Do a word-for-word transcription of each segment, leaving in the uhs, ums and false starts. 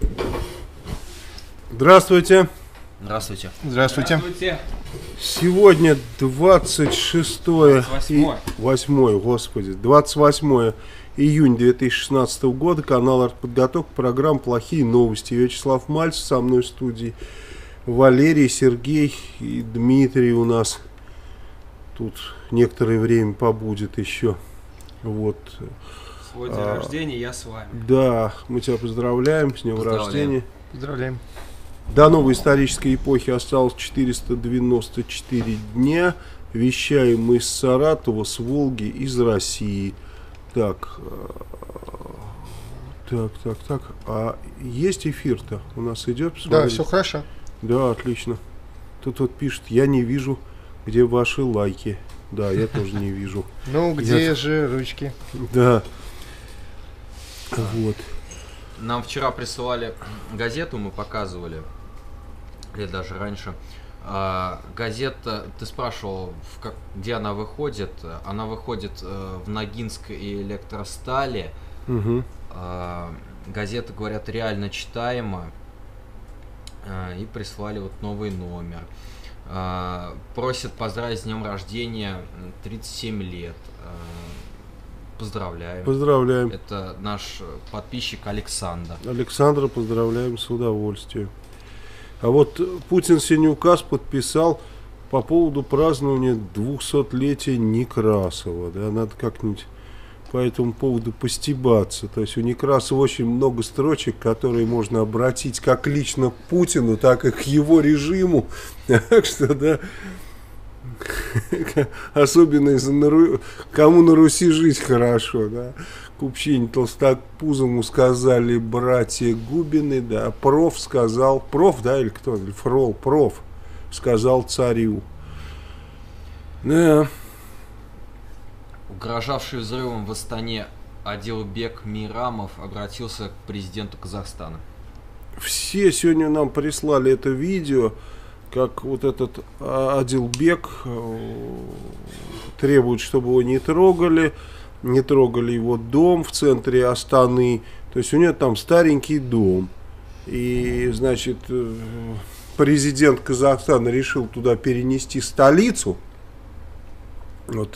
Здравствуйте. Здравствуйте. Здравствуйте. Здравствуйте. Сегодня двадцать шестое и восьмое, господи, двадцать восьмое июня две тысячи шестнадцатого года. Канал «Артподготовка», программа «Плохие новости». Вячеслав Мальцев со мной в студии. Валерий, Сергей и Дмитрий у нас тут некоторое время побудет еще. Вот. Свой день а, рождения, я с вами. Да, мы тебя поздравляем с днем рождения. Поздравляем. До новой исторической эпохи осталось четыреста девяносто четыре дня. Вещаем мы из Саратова, с Волги, из России. Так, так, так, так. А есть эфир-то? У нас идет? Да, все хорошо. Да, отлично. Тут вот пишет, я не вижу, где ваши лайки. Да, я тоже не вижу. Ну, где же ручки? Да. Вот. Нам вчера присылали газету, мы показывали, или даже раньше. А, газета, ты спрашивал, в как, где она выходит. Она выходит э, в Ногинской электростали. Угу. А, газета, говорят, реально читаема. А, и прислали вот новый номер. А, просят поздравить с днем рождения, тридцать семь лет. А, Поздравляем. Поздравляем. Это наш подписчик Александр. Александра поздравляем с удовольствием. А вот Путин сегодня указ подписал по поводу празднования двухсотлетия Некрасова. Да, надо как-нибудь по этому поводу постебаться. То есть у Некрасова очень много строчек, которые можно обратить как лично к Путину, так и к его режиму. Так что, да... Особенно из-за на Ру... кому на Руси жить хорошо, да. Купчине Толстопузому сказали братья Губины, да. Проф сказал, проф, да, или кто, или Фрол, проф сказал царю. Да. Угрожавший взрывом в Астане Адилбек Мирамов обратился к президенту Казахстана. Все сегодня нам прислали это видео, как вот этот Адилбек требует, чтобы его не трогали, не трогали его дом в центре Астаны. То есть у него там старенький дом. И, значит, президент Казахстана решил туда перенести столицу. Вот.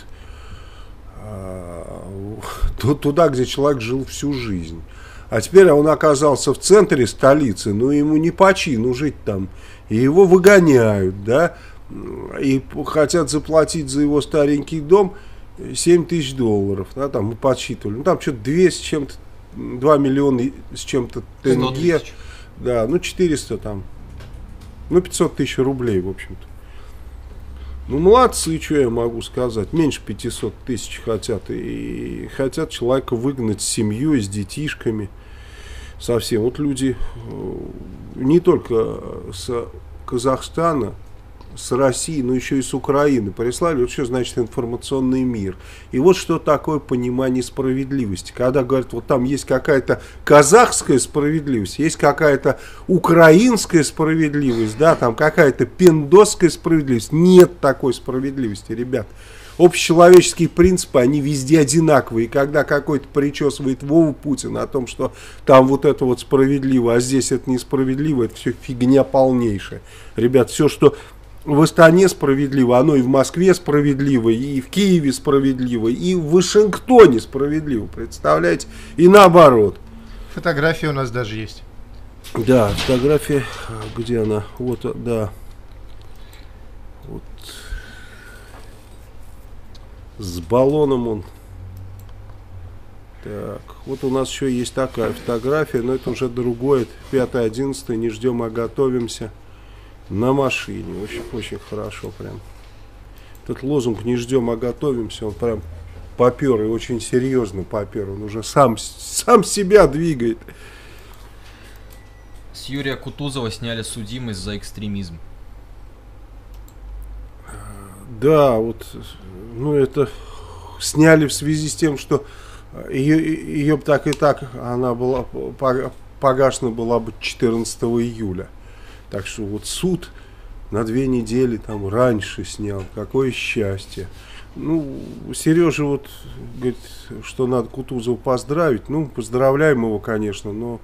Туда, где человек жил всю жизнь. А теперь он оказался в центре столицы, но ему не по чину жить там. И его выгоняют, да, и хотят заплатить за его старенький дом семь тысяч долларов, да, там мы подсчитывали. Ну, там что-то две с чем-то, два миллиона с чем-то тенге. Да, ну, четыреста там, ну, пятьсот тысяч рублей, в общем-то. Ну, молодцы, что я могу сказать. Меньше пятисот тысяч хотят. И хотят человека выгнать с семьей, с детишками. Совсем. Вот люди не только с Казахстана, с России, но еще и с Украины прислали. Вот что значит информационный мир. И вот что такое понимание справедливости. Когда говорят, вот там есть какая-то казахская справедливость, есть какая-то украинская справедливость, да, там какая-то пиндосская справедливость. Нет такой справедливости, ребят. Общечеловеческие принципы, они везде одинаковые. И когда какой-то причесывает Вову Путина о том, что там вот это вот справедливо, а здесь это несправедливо, это все фигня полнейшая. Ребят, все, что в Астане справедливо, оно и в Москве справедливо, и в Киеве справедливо, и в Вашингтоне справедливо, представляете? И наоборот. Фотография у нас даже есть. Да, фотография, где она? Вот, да. Вот. С баллоном он. Так, вот у нас еще есть такая фотография, но это уже другое. пятое одиннадцатое, не ждем, а готовимся. На машине. Очень, очень хорошо прям. Этот лозунг «не ждем, а готовимся», он прям попер и очень серьезно попер. Он уже сам, сам себя двигает. С Юрия Кутузова сняли судимость за экстремизм. Да, вот, ну это сняли в связи с тем, что ее, ее так и так, она была погашена была бы четырнадцатого июля. Так что вот суд на две недели там раньше снял. Какое счастье. Ну, Сережа вот говорит, что надо Кутузова поздравить. Ну, поздравляем его, конечно, но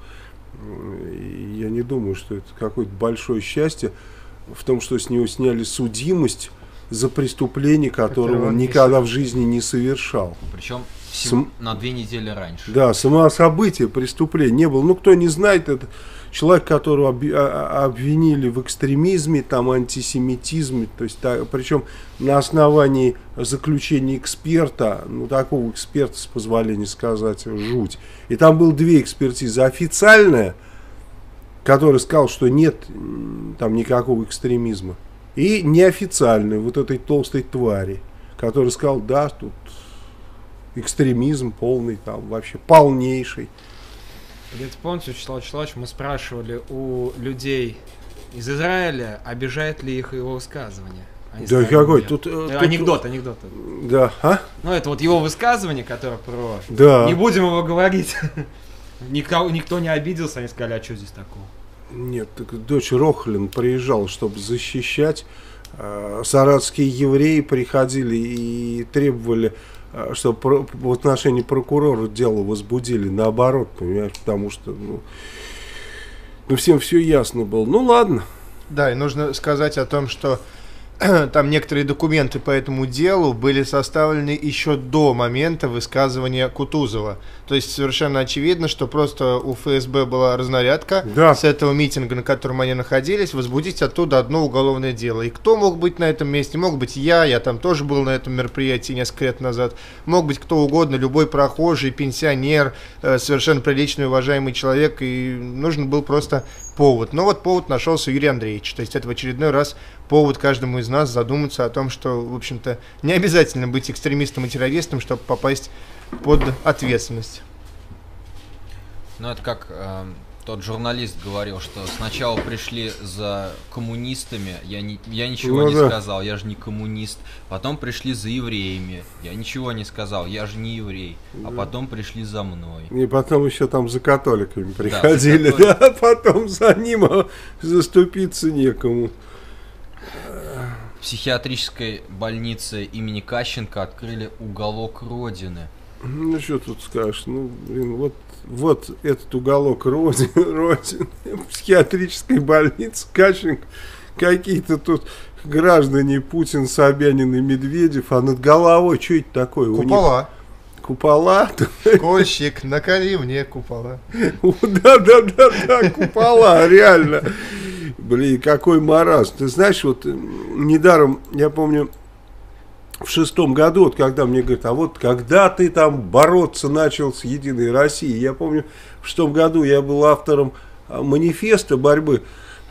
И я не думаю, что это какое-то большое счастье в том, что с него сняли судимость за преступление, которого он никогда в жизни не совершал. Причем всего Сам... на две недели раньше. Да, само событие преступления не было. Ну, кто не знает, это человек, которого обвинили в экстремизме, там, антисемитизме, то есть, да, причем на основании заключения эксперта, ну, такого эксперта, с позволения сказать, жуть. И там было две экспертизы. Официальная, которая сказала, что нет там никакого экстремизма. И неофициальная, вот этой толстой твари, которая сказала, да, тут экстремизм полный, там вообще полнейший. Где-то помните, Вячеслав Вячеславович, мы спрашивали у людей из Израиля, обижает ли их его высказывание. Они да какой? Тут, э, тут, анекдот, анекдот. Да, а? Ну, это вот его высказывание, которое про... Да. Не будем его говорить. Никто, никто не обиделся, они сказали, а что здесь такого? Нет, так дочь Рохлин приезжала, чтобы защищать. Саратские евреи приходили и требовали, чтобы в отношении прокурора дело возбудили. Наоборот, понимаешь, потому что ну, ну, всем все ясно было. Ну ладно. Да, и нужно сказать о том, что там некоторые документы по этому делу были составлены еще до момента высказывания Кутузова. То есть совершенно очевидно, что просто у эф эс бэ была разнарядка да. с этого митинга, на котором они находились, возбудить оттуда одно уголовное дело. И кто мог быть на этом месте? Мог быть я, я там тоже был на этом мероприятии несколько лет назад. Мог быть кто угодно, любой прохожий, пенсионер, совершенно приличный, уважаемый человек. И нужен был просто повод. Но вот повод нашелся Юрий Андреевич. То есть это в очередной раз повод каждому из нас задуматься о том, что, в общем-то, не обязательно быть экстремистом и террористом, чтобы попасть под ответственность. Ну, это как э, тот журналист говорил, что сначала пришли за коммунистами, я, не, я ничего ну, не да. сказал, я же не коммунист. Потом пришли за евреями, я ничего не сказал, я же не еврей. Да. А потом пришли за мной. И потом еще там за католиками приходили, да, да, потом за ним заступиться некому. В психиатрической больнице имени Кащенко открыли уголок Родины. Ну, что тут скажешь? Ну, блин, вот, вот этот уголок Родины, Родины, психиатрической больницы Кащенко, какие-то тут граждане Путин, Собянин и Медведев, а над головой что это такое? Купола. Купола? Кольщик, наколи мне купола. Да-да-да-да, купола, реально. Блин, какой маразм. Ты знаешь, вот недаром, я помню, в шестом году, вот когда мне говорят, а вот когда ты там бороться начал с Единой Россией, я помню, в шестом году я был автором манифеста борьбы.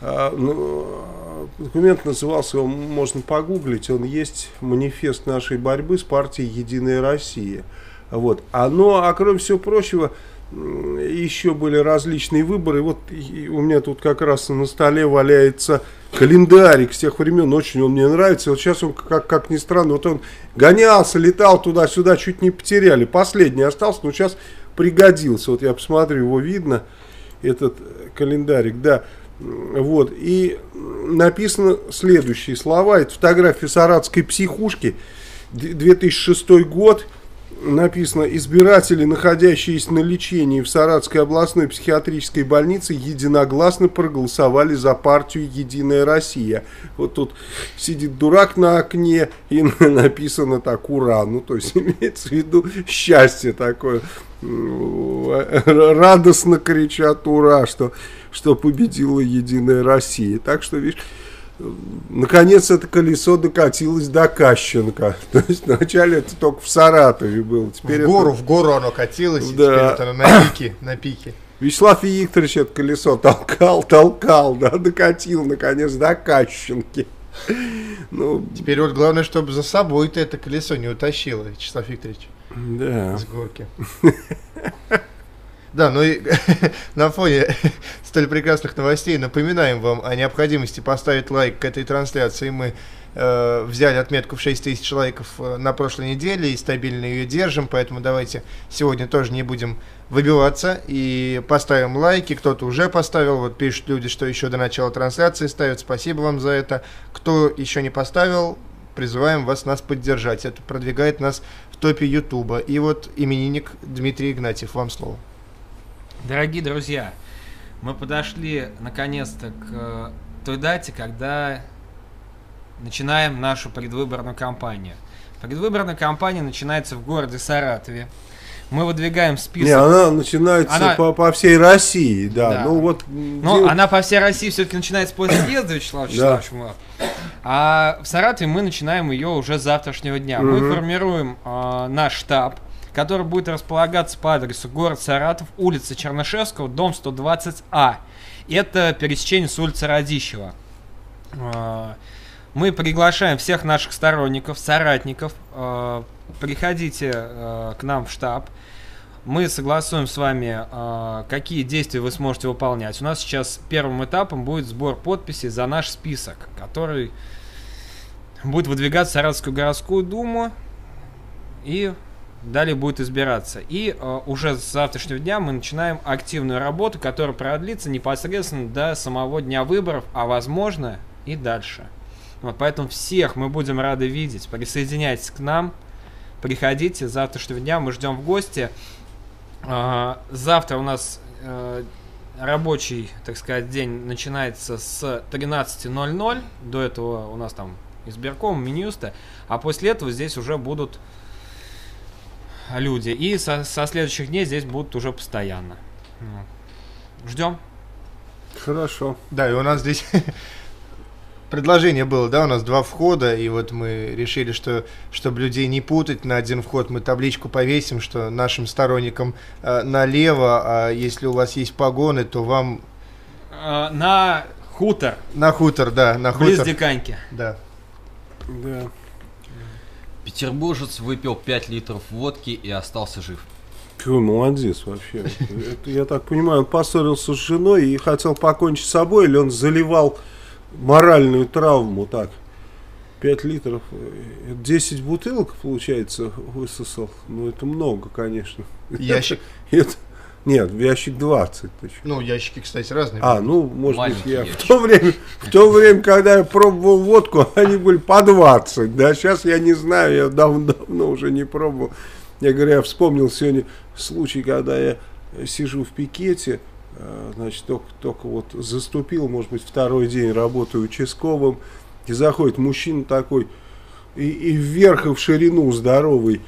Документ назывался, его можно погуглить, он есть, манифест нашей борьбы с партией Единая Россия. Вот. А, ну, а кроме всего прочего, еще были различные выборы. Вот у меня тут как раз на столе валяется календарик с тех времен. Очень он мне нравится. Вот сейчас он, как, как ни странно, вот он гонялся, летал туда-сюда, чуть не потеряли. Последний остался, но сейчас пригодился. Вот я посмотрю, его видно, этот календарик, да. Вот. И написано следующие слова. Это фотография саратской психушки, две тысячи шестой год. Написано: избиратели, находящиеся на лечении в Саратской областной психиатрической больнице, единогласно проголосовали за партию «Единая Россия». Вот тут сидит дурак на окне, и написано так: ура. Ну, то есть имеется в виду счастье такое. Радостно кричат ура, что, что победила «Единая Россия». Так что, видишь, наконец это колесо докатилось до Кащенко. То есть вначале это только в Саратове было. Теперь в гору, это... в гору оно катилось, да. И теперь это на пике, на пике. Вячеслав Викторович это колесо толкал, толкал, да, докатил наконец до Кащенки. Ну, теперь вот главное, чтобы за собой ты это колесо не утащило, Вячеслав Викторович. Да. С горки. Да, ну и на фоне столь прекрасных новостей напоминаем вам о необходимости поставить лайк к этой трансляции. Мы э, взяли отметку в шесть тысяч лайков на прошлой неделе и стабильно ее держим, поэтому давайте сегодня тоже не будем выбиваться и поставим лайки. Кто-то уже поставил, вот пишут люди, что еще до начала трансляции ставят. Спасибо вам за это. Кто еще не поставил, призываем вас нас поддержать. Это продвигает нас в топе Ютуба. И вот именинник Дмитрий Игнатьев, вам слово. Дорогие друзья, Мы подошли наконец-то к э, той дате, когда начинаем нашу предвыборную кампанию. Предвыборная кампания начинается в городе Саратове. Мы выдвигаем список. Не, она начинается Она... По, по всей России, да. Да. Ну вот. Но дел... она по всей России все-таки начинается после съезда Вячеслава Вячеславовича. Да. А в Саратове мы начинаем ее уже с завтрашнего дня. Угу. Мы формируем э, наш штаб, который будет располагаться по адресу город Саратов, улица Чернышевского, дом сто двадцать А. Это пересечение с улицы Радищева. Мы приглашаем всех наших сторонников, соратников. Приходите к нам в штаб. Мы согласуем с вами, какие действия вы сможете выполнять. У нас сейчас первым этапом будет сбор подписей за наш список, который будет выдвигаться в Саратовскую городскую думу. И далее будет избираться. И э, уже с завтрашнего дня мы начинаем активную работу, которая продлится непосредственно до самого дня выборов, а возможно и дальше. Вот, поэтому всех мы будем рады видеть. Присоединяйтесь к нам. Приходите. С завтрашнего дня мы ждем в гости. Э, завтра у нас э, рабочий, так сказать, день начинается с тринадцати ноль-ноль. До этого у нас там избирком, Минюста. А после этого здесь уже будут люди. И со, со следующих дней здесь будут уже постоянно. Ждем. Хорошо. Да, и у нас здесь предложение было, да, у нас два входа, и вот мы решили, что, чтобы людей не путать, на один вход мы табличку повесим, что нашим сторонникам э, налево, а если у вас есть погоны, то вам... Э, на хутор. На хутор, да, на хутор. Близ Диканьки. Да. Да. Петербуржец выпил пять литров водки и остался жив. Какой молодец вообще. Это, я так понимаю, он поссорился с женой и хотел покончить с собой, или он заливал моральную травму так? пять литров, десять бутылок, получается, высосал. Ну, это много, конечно. Ящик? Это, нет, ящик двадцать. Ну, ящики, кстати, разные. А, ну, может Маленький быть, я ящик. в то, время, в то время, когда я пробовал водку, они были по двадцать. Да, сейчас я не знаю, я давно уже не пробовал. Я говорю, я вспомнил сегодня случай, когда я сижу в пикете, значит, только, только вот заступил, может быть, второй день работаю участковым, и заходит мужчина такой, и, и вверх, и в ширину здоровый,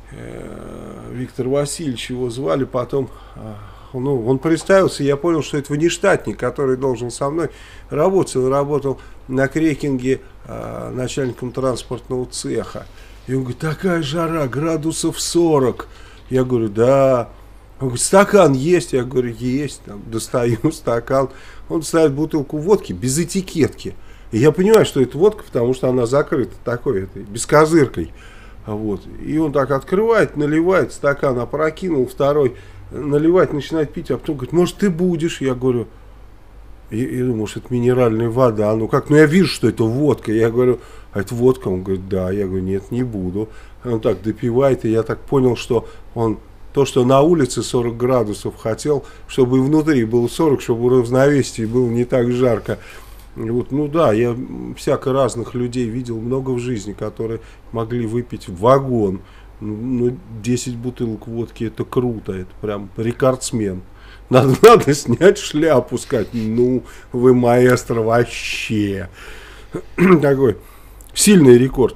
э, Виктор Васильевич его звали, потом, э, ну, он представился, я понял, что это внештатник, который должен со мной работать, он работал на крекинге э, начальником транспортного цеха. И он говорит, такая жара, градусов сорок. Я говорю, да. Он говорит, стакан есть? Я говорю, есть. Там, достаю стакан. Он ставит бутылку водки без этикетки. И я понимаю, что это водка, потому что она закрыта такой, этой, бескозыркой. Вот. И он так открывает, наливает, стакан опрокинул, второй наливает, начинает пить, а потом говорит, может, ты будешь? Я говорю, я, я думаю, может, это минеральная вода. Ну как, ну я вижу, что это водка. Я говорю, а это водка? Он говорит, да. Я говорю, нет, не буду. Он так допивает, и я так понял, что он то, что на улице сорок градусов хотел, чтобы и внутри было сорок, чтобы в равновесии было не так жарко. Вот, ну да, я всяко разных людей видел много в жизни, которые могли выпить вагон. Ну, десять бутылок водки, это круто, это прям рекордсмен. Надо, надо снять шляпу, сказать, ну, вы маэстро вообще. Такой сильный рекорд.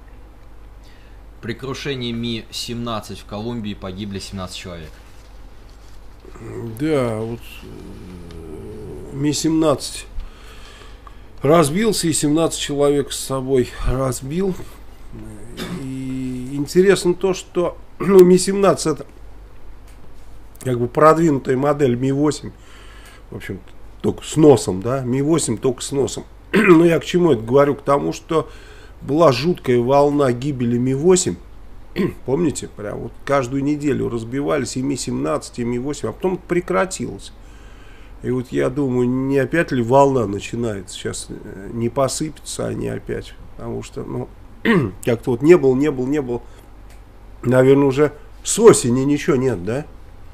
При крушении Ми семнадцать в Колумбии погибли семнадцать человек. Да, вот Ми семнадцать разбился, и семнадцать человек с собой разбил. И интересно то, что ну, Ми семнадцать это как бы продвинутая модель Ми восемь, в общем, только с носом, да, Ми восемь только с носом. Но я к чему это говорю? К тому, что была жуткая волна гибели Ми восемь. Помните, прям вот каждую неделю разбивались и Ми семнадцать, и Ми восемь, а потом прекратилось. И вот я думаю, не опять ли волна начинается сейчас, не посыпятся они опять, потому что, ну, как-то вот не был, не был, не был, наверное, уже с осени ничего нет, да?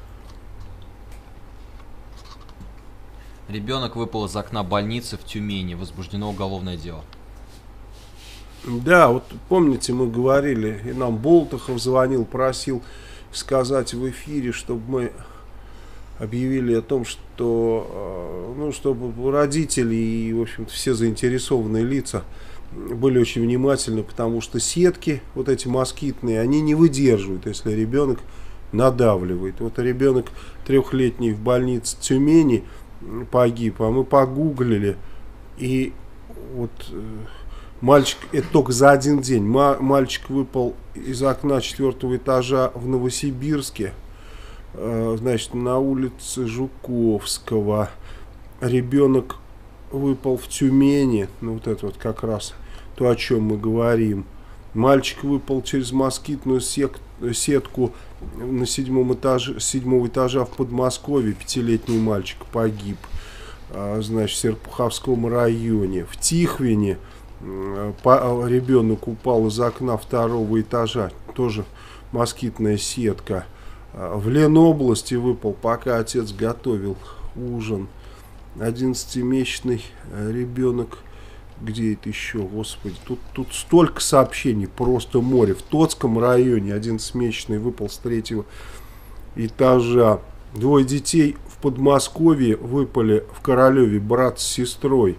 Ребенок выпал из окна больницы в Тюмени. Возбуждено уголовное дело. Да, вот помните, мы говорили, и нам Болтухов звонил, просил сказать в эфире, чтобы мы объявили о том, что, ну, чтобы родители и, в общем-то, все заинтересованные лица были очень внимательны, потому что сетки, вот эти москитные, они не выдерживают, если ребенок надавливает. Вот ребенок трехлетний в больнице Тюмени погиб, а мы погуглили, и вот мальчик, это только за один день, мальчик выпал из окна четвертого этажа в Новосибирске, значит, на улице Жуковского. Ребенок выпал в Тюмени, ну вот это вот как раз то, о чем мы говорим. Мальчик выпал через москитную сек, сетку на седьмом этаже, седьмого этажа в Подмосковье, пятилетний мальчик погиб, значит, в Серпуховском районе. В Тихвине ребенок упал из окна второго этажа, тоже москитная сетка. В Ленобласти выпал, пока отец готовил ужин, одиннадцатимесячный ребенок. Где это еще, господи, тут, тут столько сообщений, просто море. В Тотском районе одиннадцатимесячный выпал с третьего этажа. Двое детей в Подмосковье выпали в Королеве, брат с сестрой.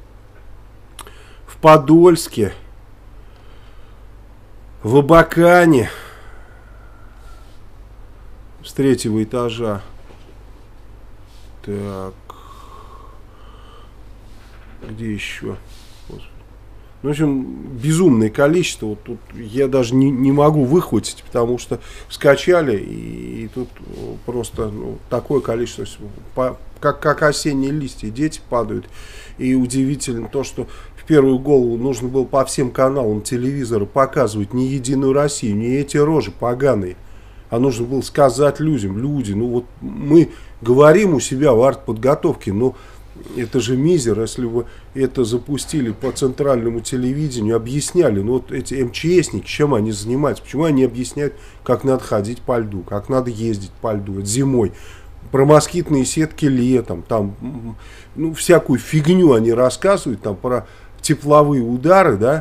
В Подольске, в Абакане с третьего этажа. Так, где еще? В общем, безумное количество. Вот тут я даже не, не могу выхватить, потому что скачали, и, и тут просто, ну, такое количество, по, как, как осенние листья, дети падают. И удивительно то, что в первую голову нужно было по всем каналам телевизора показывать не Единую Россию, не эти рожи поганые. А нужно было сказать людям: люди, ну вот мы говорим у себя в артподготовке, но это же мизер, если вы это запустили по центральному телевидению, объясняли, ну вот эти МЧСники, чем они занимаются, почему они объясняют, как надо ходить по льду, как надо ездить по льду, это зимой, про москитные сетки летом, там, ну, всякую фигню они рассказывают, там, про тепловые удары, да,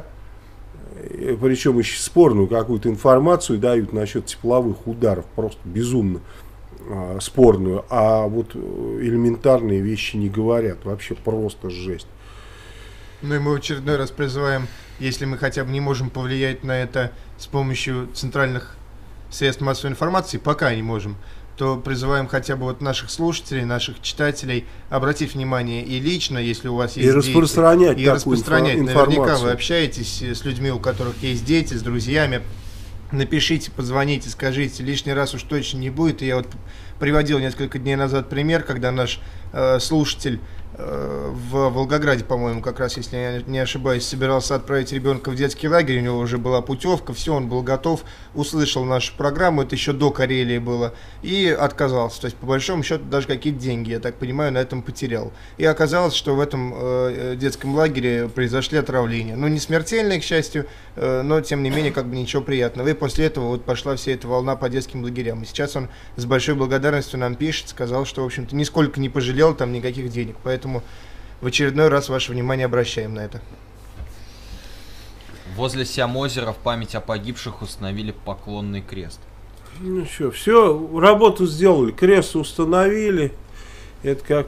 причем еще спорную какую-то информацию дают насчет тепловых ударов, просто безумно спорную, а вот элементарные вещи не говорят, вообще просто жесть. Ну и мы в очередной раз призываем, если мы хотя бы не можем повлиять на это с помощью центральных средств массовой информации, пока не можем, то призываем хотя бы вот наших слушателей, наших читателей обратить внимание и лично, если у вас есть и дети, распространять и такую распространять. информацию. Наверняка вы общаетесь с людьми, у которых есть дети, с друзьями. Напишите, позвоните, скажите, лишний раз уж точно не будет. И я вот приводил несколько дней назад пример, когда наш э, слушатель э, в Волгограде, по-моему, как раз, если я не ошибаюсь, собирался отправить ребенка в детский лагерь, у него уже была путевка, все, он был готов, услышал нашу программу, это еще до Карелии было, и отказался. То есть, по большому счету, даже какие-то деньги, я так понимаю, на этом потерял. И оказалось, что в этом э, детском лагере произошли отравления. Ну, не смертельные, к счастью, э, но, тем не менее, как бы ничего приятного. И после этого вот пошла вся эта волна по детским лагерям. И сейчас он с большой благодарностью нам пишет, сказал, что, в общем-то, нисколько не пожалел там никаких денег. Поэтому в очередной раз ваше внимание обращаем на это. Возле Сямозера в память о погибших установили поклонный крест. Ну что, все, работу сделали, крест установили. Это как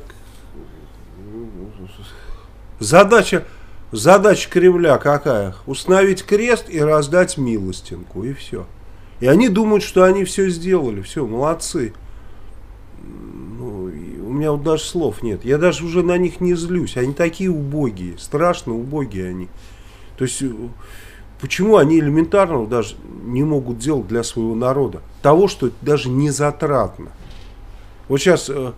задача, задача Кремля какая? Установить крест и раздать милостинку, и все. И они думают, что они все сделали, все, молодцы. Ну, у меня вот даже слов нет. Я даже уже на них не злюсь. Они такие убогие, страшно убогие они. То есть, почему они элементарного даже не могут делать для своего народа? Того, что даже не затратно. Вот сейчас э,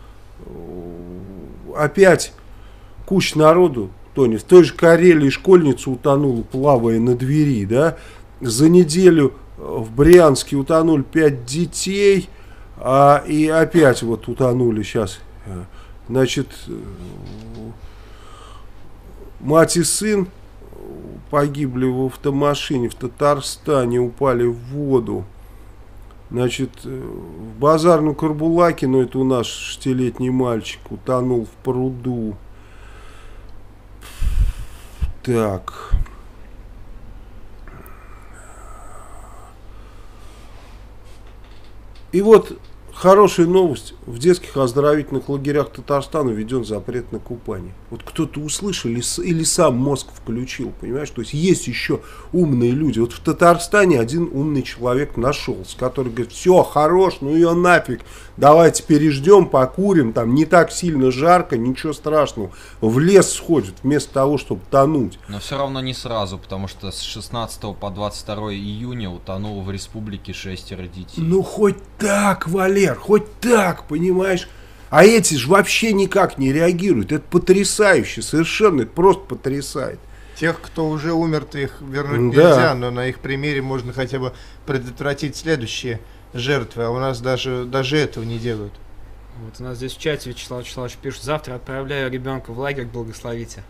опять куча народу тонет. В той же Карелии школьница утонула, плавая на двери, да. За неделю в Брянске утонули пять детей. А, и опять вот утонули сейчас, значит, мать и сын погибли в автомашине в Татарстане, упали в воду. Значит, в Базарном Карбулаке, ну это у нас шестилетний мальчик, утонул в пруду. Так. И вот хорошая новость. В детских оздоровительных лагерях Татарстана введен запрет на купание. Вот кто-то услышал или, или сам мозг включил, понимаешь? То есть есть еще умные люди. Вот в Татарстане один умный человек нашелся, который говорит, все, хорош, ну ее нафиг, давайте переждем, покурим, там не так сильно жарко, ничего страшного. В лес сходит вместо того, чтобы тонуть. Но все равно не сразу, потому что с шестнадцатого по двадцать второе июня утонуло в республике шестеро детей. Ну хоть так, Валер, хоть так, понимаешь? А эти же вообще никак не реагируют. Это потрясающе, совершенно, это просто потрясает. Тех, кто уже умер-то, их вернуть Да. нельзя, но на их примере можно хотя бы предотвратить следующие жертвы, а у нас даже, даже этого не делают. Вот у нас здесь в чате Вячеслав Вячеславович пишет, завтра отправляю ребенка в лагерь, благословите.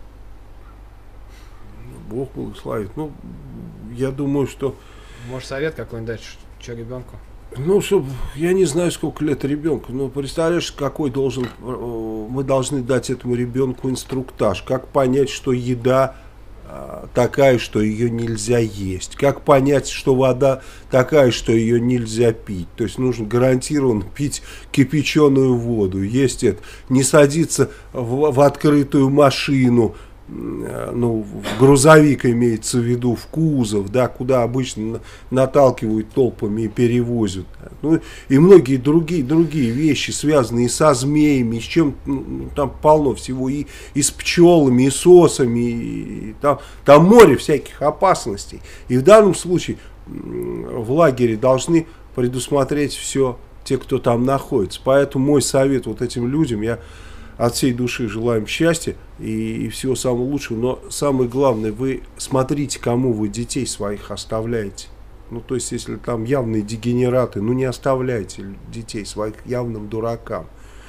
Бог благословит. Ну, я думаю, что... Может, совет какой-нибудь дать, что ребенку? Ну, чтоб, я не знаю, сколько лет ребенку, но представляешь, какой должен... Мы должны дать этому ребенку инструктаж. Как понять, что еда такая, что ее нельзя есть. Как понять, что вода такая, что ее нельзя пить. То есть нужно гарантированно пить кипяченую воду. Есть это. Не садиться в, в открытую машину, ну, в грузовик имеется в виду, в кузов, да, куда обычно наталкивают толпами и перевозят. Ну, и многие другие, другие вещи, связанные со змеями, с чем, ну, там полно всего, и, и с пчелами, и с осами, и, и там, там море всяких опасностей. И в данном случае в лагере должны предусмотреть все те, кто там находится. Поэтому мой совет вот этим людям, я от всей души желаем счастья и, и всего самого лучшего. Но самое главное, вы смотрите, кому вы детей своих оставляете. Ну, то есть, если там явные дегенераты, ну, не оставляйте детей своих явным дуракам.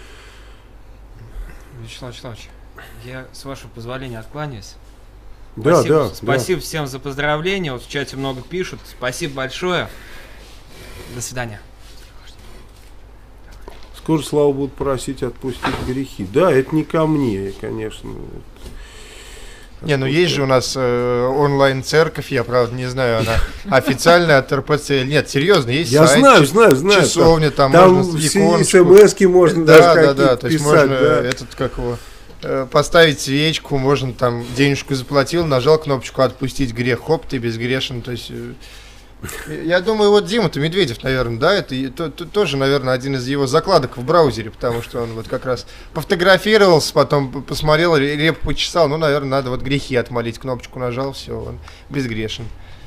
Вячеслав Вячеславович, я, с вашего позволения, откланяюсь. Да, Спасибо, да. спасибо да. всем за поздравления. Вот в чате много пишут. Спасибо большое. До свидания. Скоро, слава, будут просить отпустить грехи. Да, это не ко мне, конечно. Не, ну есть же у нас э, онлайн-церковь, я, правда, не знаю, она официальная от эр пэ цэ. Нет, серьезно, есть Я сайт, знаю, знаю, знаю. часовня, там, там можно все иконочку. смс-ки можно да, даже да, какие-то да, то есть писать. можно Да. этот, как его, э, поставить свечку, можно там денежку заплатил, нажал кнопочку «Отпустить грех», хоп, ты безгрешен, то есть... Э, я думаю, вот Дима-то Медведев, наверное, да, это и, то, то, тоже, наверное, один из его закладок в браузере, потому что он вот как раз пофотографировался, потом посмотрел, реп почесал, ну, наверное, надо вот грехи отмолить, кнопочку нажал, все, он безгрешен.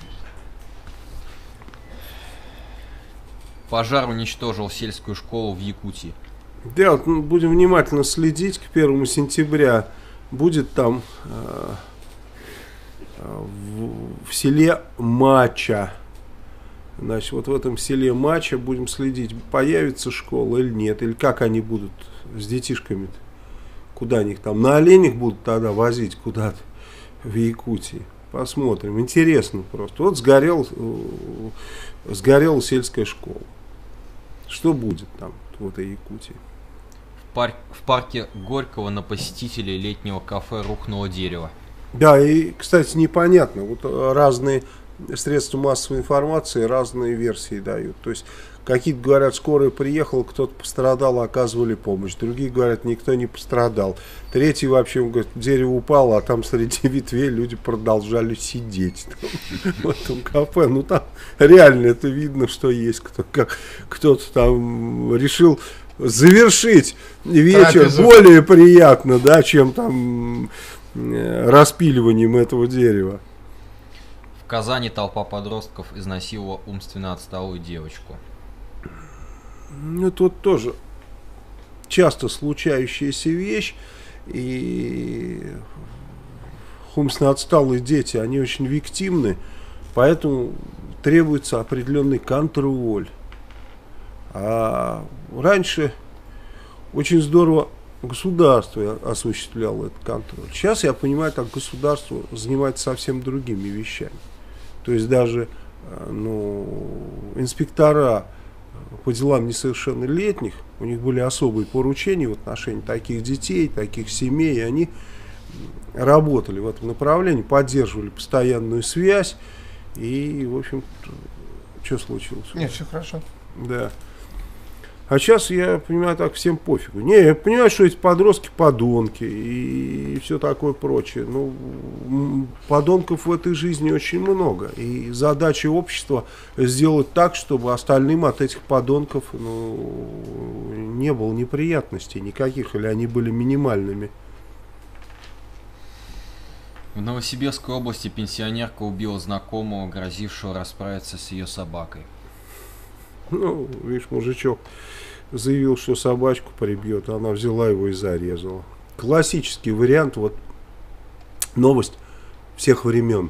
Пожар уничтожил сельскую школу в Якутии. Да, вот мы будем внимательно следить. К первому сентября будет там э, в, в селе Мача. Значит, вот в этом селе Мача будем следить, появится школа или нет, или как они будут с детишками, куда они их там, на оленях будут тогда возить куда-то в Якутии. Посмотрим, интересно просто. Вот сгорел, сгорела сельская школа. Что будет там в этой Якутии? В, парк, в парке Горького на посетителей летнего кафе рухнуло дерево. Да, и, кстати, непонятно, вот разные средства массовой информации разные версии дают. То есть какие-то говорят, скорая приехала, кто-то пострадал, оказывали помощь. Другие говорят, никто не пострадал. Третий вообще говорит, дерево упало, а там среди ветвей люди продолжали сидеть там, в этом кафе. Ну там реально это видно, что есть кто, как, кто-то там решил завершить вечер Трапезу. более приятно, да, чем там распиливанием этого дерева. В Казани толпа подростков изнасиловала умственно отсталую девочку. Ну, тут тоже часто случающаяся вещь. И умственно отсталые дети, они очень виктимны, поэтому требуется определенный контроль. А раньше очень здорово государство осуществляло этот контроль. Сейчас, я понимаю, так государство занимается совсем другими вещами. То есть даже ну, инспектора по делам несовершеннолетних, у них были особые поручения в отношении таких детей, таких семей, и они работали в этом направлении, поддерживали постоянную связь, и, в общем, что случилось? Нет, все хорошо. Да. А сейчас, я понимаю, так всем пофигу. Не, я понимаю, что эти подростки подонки и, и все такое прочее. Ну, подонков в этой жизни очень много. И задача общества сделать так, чтобы остальным от этих подонков, ну, не было неприятностей никаких, или они были минимальными. В Новосибирской области пенсионерка убила знакомого, грозившего расправиться с ее собакой. Ну, видишь, мужичок заявил, что собачку прибьет, а она взяла его и зарезала. Классический вариант, вот, новость всех времен.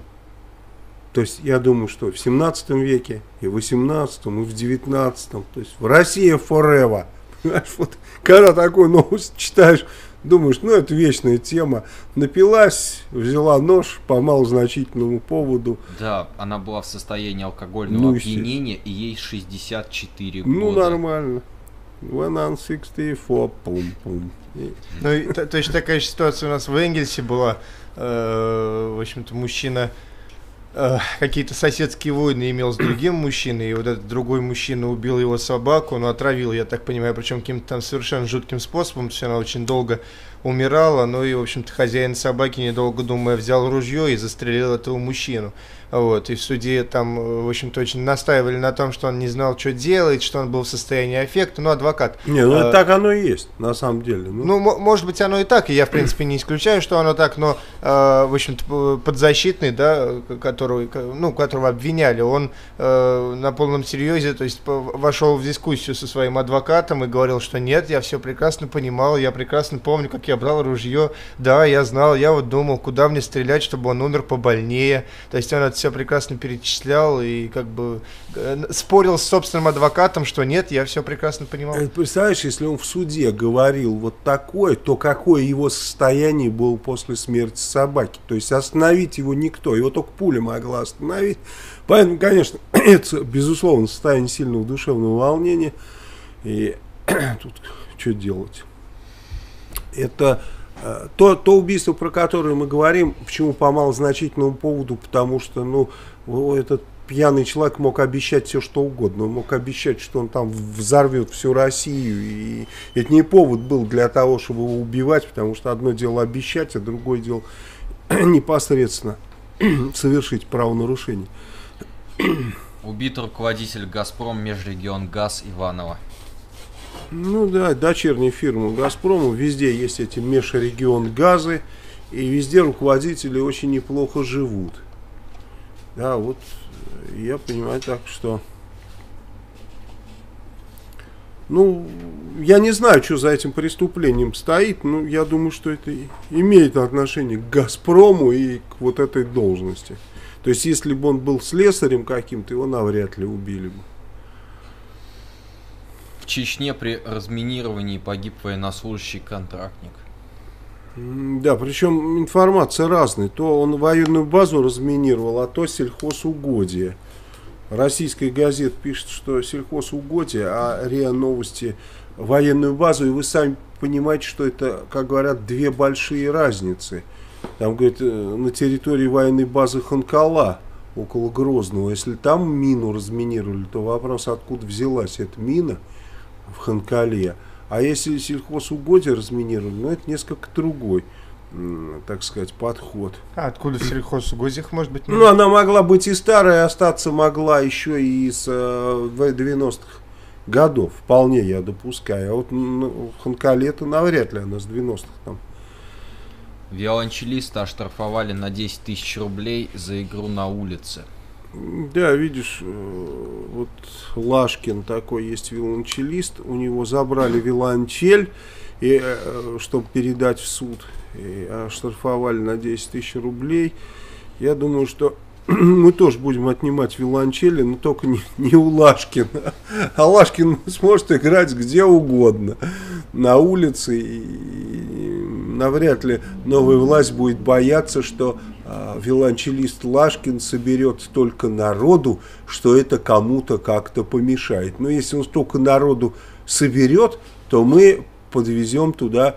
То есть, я думаю, что в семнадцатом веке, и в восемнадцатом, и в девятнадцатом, то есть, в России forever. Понимаешь, вот, когда такую новость читаешь, думаешь, ну, это вечная тема. Напилась, взяла нож по малозначительному поводу. Да, она была в состоянии алкогольного ну, опьянения, и ей шестьдесят четыре ну, года. Ну, нормально. When I'm sixty-four, пум-пум. Ну, и, то, точно такая же ситуация у нас в Энгельсе была. Э, в общем-то, мужчина э, какие-то соседские войны имел с другим мужчиной, и вот этот другой мужчина убил его собаку, ну, отравил, я так понимаю, причем каким-то там совершенно жутким способом, то есть она очень долго умирала, ну и, в общем-то, хозяин собаки, недолго думая, взял ружье и застрелил этого мужчину. Вот, и в суде там, в общем-то, очень настаивали на том, что он не знал, что делать, что он был в состоянии аффекта, ну, адвокат. Не, ну, а, так оно и есть, на самом деле. Ну, ну м- может быть, оно и так, и я, в принципе, не исключаю, что оно так, но, э, в общем-то, подзащитный, да, которого, ну, которого обвиняли, он э, на полном серьезе, то есть, вошел в дискуссию со своим адвокатом и говорил, что нет, я все прекрасно понимал, я прекрасно помню, как я брал ружье, да, я знал, я вот думал, куда мне стрелять, чтобы он умер побольнее, то есть, он это все прекрасно перечислял и как бы э, спорил с собственным адвокатом, что нет, я все прекрасно понимал. Представляешь, если он в суде говорил вот такое, то какое его состояние было после смерти собаки? То есть остановить его никто, его только пуля могла остановить. Поэтому, конечно, это, безусловно, состояние сильного душевного волнения. И тут что делать? Это... То, то убийство, про которое мы говорим, почему по малозначительному поводу, потому что, ну, этот пьяный человек мог обещать все, что угодно. Он мог обещать, что он там взорвет всю Россию. И это не повод был для того, чтобы его убивать, потому что одно дело обещать, а другое дело непосредственно совершить правонарушение. Убит руководитель «Газпром» Межрегионгаз Иванова. Ну да, дочерняя фирма «Газпрома», везде есть эти межрегион газы, и везде руководители очень неплохо живут. Да, вот я понимаю так, что... Ну, я не знаю, что за этим преступлением стоит, но я думаю, что это имеет отношение к «Газпрому» и к вот этой должности. То есть, если бы он был слесарем каким-то, его навряд ли убили бы. В Чечне при разминировании погиб военнослужащий-контрактник. Да, причем информация разная. То он военную базу разминировал, а то сельхозугодие. Российская газета пишет, что сельхозугодие, а РИА Новости военную базу. И вы сами понимаете, что это, как говорят, две большие разницы. Там, говорит, на территории военной базы Ханкала, около Грозного, если там мину разминировали, то вопрос, откуда взялась эта мина в Ханкале. А если сельхозугодие разминировали, ну, это несколько другой, так сказать, подход. А откуда в сельхозугодиях может быть? Ну, она могла быть и старая, остаться могла еще и с э, девяностых годов. Вполне я допускаю. А вот ну, в Ханкале-то навряд ли она с девяностых там. Виолончелиста оштрафовали на десять тысяч рублей за игру на улице. Да, видишь, вот Лашкин такой есть виолончелист, у него забрали виолончель, и, чтобы передать в суд, и оштрафовали на десять тысяч рублей. Я думаю, что мы тоже будем отнимать виолончели, но только не, не у Лашкина. А Лашкин сможет играть где угодно, на улице, и навряд ли новая власть будет бояться, что а, виолончелист Лашкин соберет столько народу, что это кому-то как-то помешает. Но если он столько народу соберет, то мы подвезем туда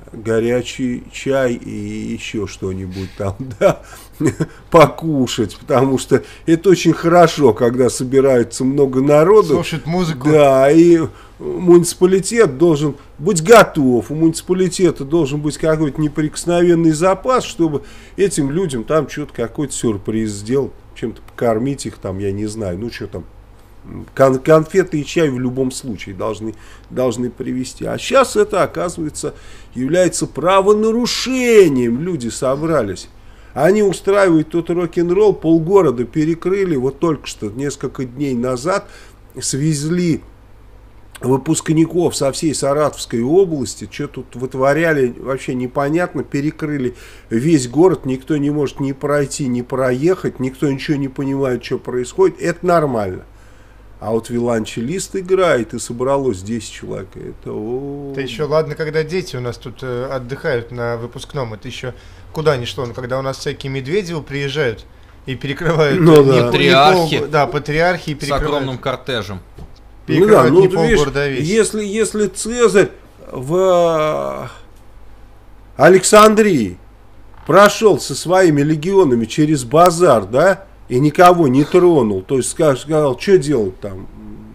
горячий чай и еще что-нибудь там, да, покушать, потому что это очень хорошо, когда собирается много народу. Слушать музыку. Да, и муниципалитет должен быть готов, у муниципалитета должен быть какой-то неприкосновенный запас, чтобы этим людям там что-то, какой-то сюрприз сделать, чем-то покормить их там, я не знаю, ну что там. Кон- конфеты и чай в любом случае должны, должны привезти. А сейчас это, оказывается, является правонарушением. Люди собрались. Они устраивают тут рок-н-ролл, полгорода перекрыли. Вот только что, несколько дней назад, свезли выпускников со всей Саратовской области. Что тут вытворяли, вообще непонятно. Перекрыли весь город. Никто не может ни пройти, ни проехать. Никто ничего не понимает, что происходит. Это нормально. А вот виолончелист играет, и собралось десять человек. Это, о... это еще ладно, когда дети у нас тут э, отдыхают на выпускном. Это еще куда ни шло. Но когда у нас всякие Медведевы приезжают и перекрывают... Ну, не, да. не Патриархи. пол, да, патриархи. И С огромным кортежем. Перекрывают ну, да, не ну, полгорода, видишь, а весь. если, если Цезарь в Александрии прошел со своими легионами через базар, да, и никого не тронул, то есть сказал, сказал, что делать там,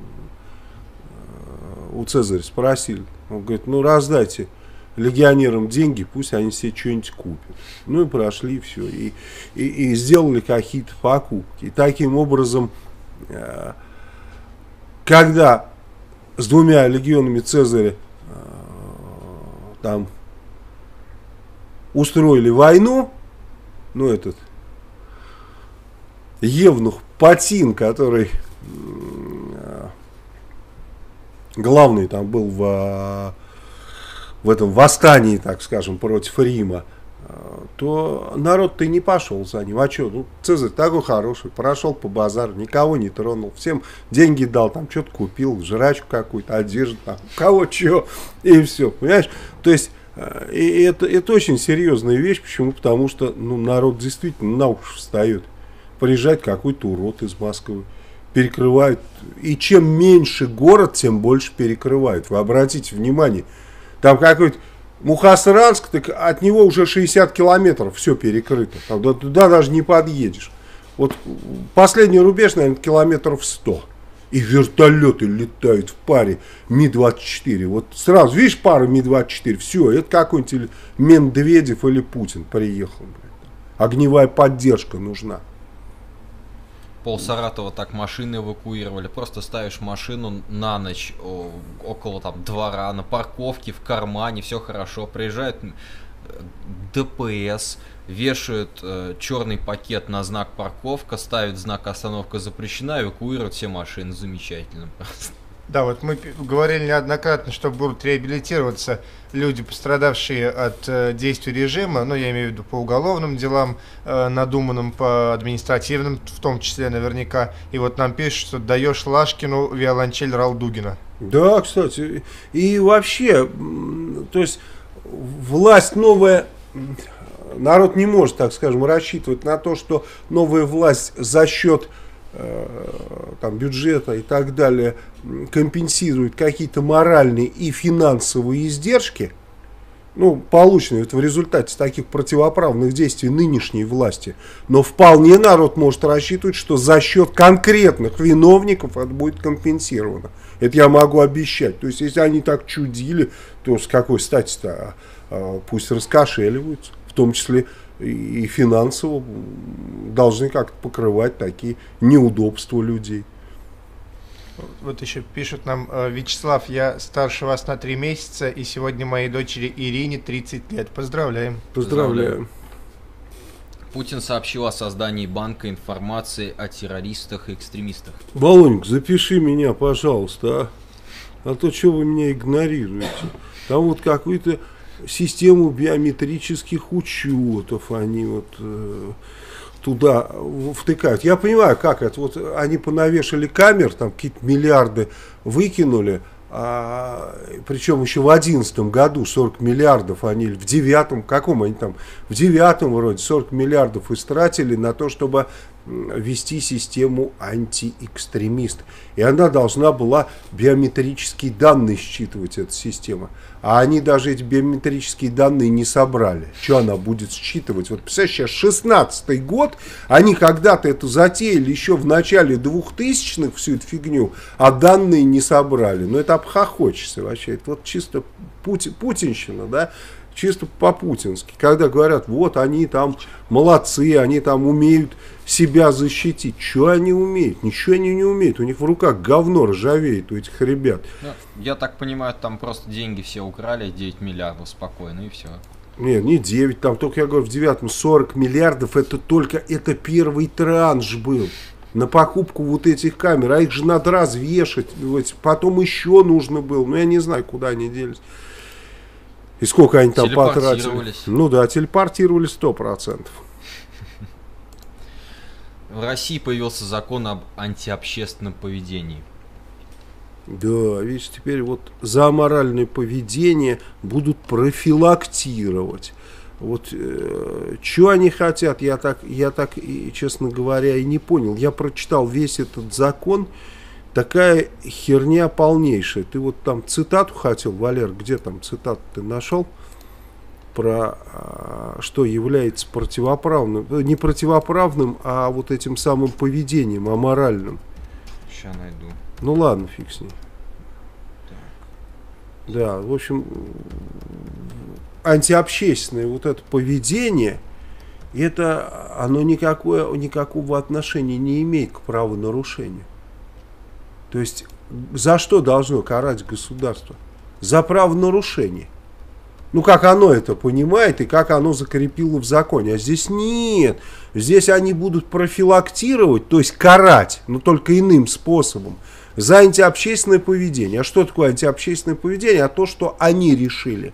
у Цезаря спросили, он говорит, ну раздайте легионерам деньги, пусть они себе что-нибудь купят. Ну и прошли все, и, и, и сделали какие-то покупки. И таким образом, когда с двумя легионами Цезаря там устроили войну, ну этот Евнух Патин, который главный там был в, в этом восстании, так скажем, против Рима, то народ-то и не пошел за ним. А что, ну, Цезарь такой хороший, прошел по базару, никого не тронул, всем деньги дал, там что-то купил, жрачку какую-то, одежду, там, кого что, и все, понимаешь? То есть, и это, это очень серьезная вещь, почему? Потому что ну, народ действительно на уши встает. Приезжает какой-то урод из Москвы, перекрывают. И чем меньше город, тем больше перекрывают. Вы обратите внимание, там какой-то Мухосранск, так от него уже шестьдесят километров все перекрыто. Там, туда даже не подъедешь. Вот последний рубеж, наверное, километров сто. И вертолеты летают в паре Ми двадцать четыре. Вот сразу, видишь, пара Ми двадцать четыре, все, это какой-нибудь Медведев или Путин приехал. Огневая поддержка нужна. Пол Саратова так машины эвакуировали. Просто ставишь машину на ночь о, около там двора, на парковке, в кармане, все хорошо. Приезжает ДПС, вешают э, черный пакет на знак парковка, ставят знак остановка запрещена, эвакуируют все машины. Замечательно. Да, вот мы говорили неоднократно, что будут реабилитироваться люди, пострадавшие от э, действий режима, ну, я имею в виду по уголовным делам, э, надуманным, по административным, в том числе наверняка. И вот нам пишут, что даешь Лашкину виолончель Ралдугина. Да, кстати, и вообще, то есть власть новая, народ не может, так скажем, рассчитывать на то, что новая власть за счет там, бюджета и так далее компенсирует какие-то моральные и финансовые издержки, ну, полученные в результате таких противоправных действий нынешней власти. Но вполне народ может рассчитывать, что за счет конкретных виновников это будет компенсировано. Это я могу обещать. То есть, если они так чудили, то с какой стати-то пусть раскошеливаются, в том числе и финансово должны как-то покрывать такие неудобства людей. Вот еще пишут нам, Вячеслав, я старше вас на три месяца, и сегодня моей дочери Ирине тридцать лет. Поздравляем. Поздравляем. Путин сообщил о создании банка информации о террористах и экстремистах. Балонька, запиши меня, пожалуйста, а, а то что вы меня игнорируете? Там вот какой-то систему биометрических учетов они вот э, туда втыкают. Я понимаю, как это. Вот они понавешали камер, там какие-то миллиарды выкинули, а, причем еще в одиннадцатом году сорок миллиардов они, в девятом, каком они там, в девятом вроде сорок миллиардов истратили на то, чтобы вести систему антиэкстремист. И она должна была биометрические данные считывать, эта система. А они даже эти биометрические данные не собрали. Что она будет считывать? Вот представляешь, сейчас шестнадцатый год, они когда-то это затеяли еще в начале двухтысячных, всю эту фигню, а данные не собрали. Ну это обхохочешься вообще. Это вот чисто пути, путинщина, да? Чисто по-путински. Когда говорят, вот они там молодцы, они там умеют себя защитить. Что они умеют? Ничего они не умеют. У них в руках говно ржавеет у этих ребят. Ну, я так понимаю, там просто деньги все украли, девять миллиардов спокойно, и все. Нет, не девять, там только, я говорю, в девятом сорок миллиардов, это только, это первый транш был на покупку вот этих камер, а их же надо развешать, потом еще нужно было, но я не знаю, куда они делись. И сколько они там потратили. Ну да, телепортировались сто процентов. В России появился закон об антиобщественном поведении. Да, видишь, теперь вот за аморальное поведение будут профилактировать. Вот э, что они хотят, я так, я так, и, честно говоря, и не понял. Я прочитал весь этот закон, такая херня полнейшая. Ты вот там цитату хотел, Валер, где там цитату ты нашел? Про а, что является противоправным, не противоправным, а вот этим самым поведением аморальным. Сейчас найду. Ну ладно, фиг с ней. Так. Да, в общем, антиобщественное вот это поведение, это оно никакое, никакого отношения не имеет к правонарушению. То есть за что должно карать государство? За правонарушение. Ну, как оно это понимает и как оно закрепило в законе. А здесь нет. Здесь они будут профилактировать, то есть карать, но только иным способом, за антиобщественное поведение. А что такое антиобщественное поведение? А то, что они решили.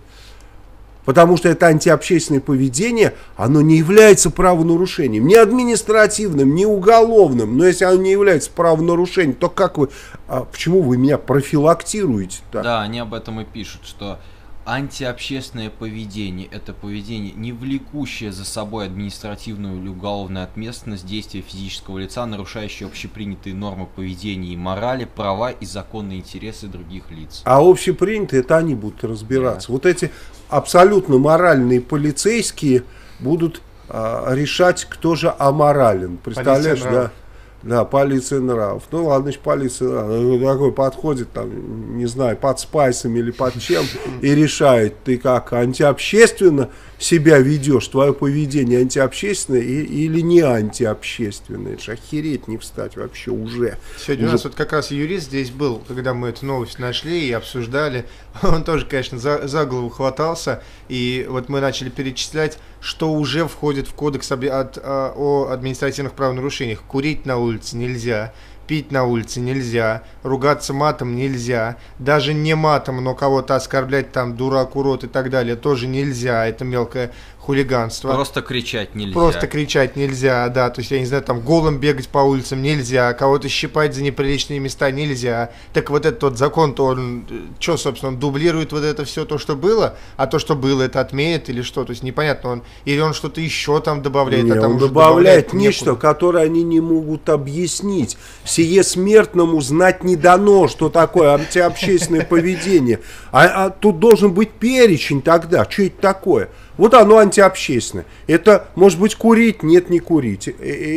Потому что это антиобщественное поведение, оно не является правонарушением. Ни административным, ни уголовным. Но если оно не является правонарушением, то как вы... А почему вы меня профилактируете-то? Да, они об этом и пишут, что антиобщественное поведение – это поведение, не влекущее за собой административную или уголовную ответственность действия физического лица, нарушающее общепринятые нормы поведения и морали, права и законные интересы других лиц. А общепринятые, это они будут разбираться. Да. Вот эти абсолютно моральные полицейские будут а, решать, кто же аморален. Представляешь, да? Да, полиция нравов. Ну ладно, значит, полиция нравов. Такой подходит, там, не знаю, под спайсом или под чем, и решает, ты как антиобщественно себя ведешь, твое поведение антиобщественное и, или не антиобщественное. Это же охереть не встать вообще уже. Сегодня уже... у нас вот как раз юрист здесь был, когда мы эту новость нашли и обсуждали. Он тоже, конечно, за, за голову хватался. И вот мы начали перечислять, что уже входит в кодекс об, от, о, о административных правонарушениях. Курить на улице нельзя, пить на улице нельзя, ругаться матом нельзя, даже не матом, но кого-то оскорблять, там, дурак, урод и так далее, тоже нельзя, это мелкое хулиганство. Просто кричать нельзя. Просто кричать нельзя, да, то есть, я не знаю, там, голым бегать по улицам нельзя, кого-то щипать за неприличные места нельзя. Так вот этот вот закон-то, он, что, собственно, он дублирует вот это все то, что было, а то, что было, это отменит или что, то есть, непонятно, он, или он что-то еще там добавляет, не, а там он уже добавляет нечто, которое они не могут объяснить. Сие смертному знать не дано, что такое антиобщественное поведение. А, а тут должен быть перечень тогда, что это такое. Вот оно антиобщественное. Это, может быть, курить? Нет, не курить.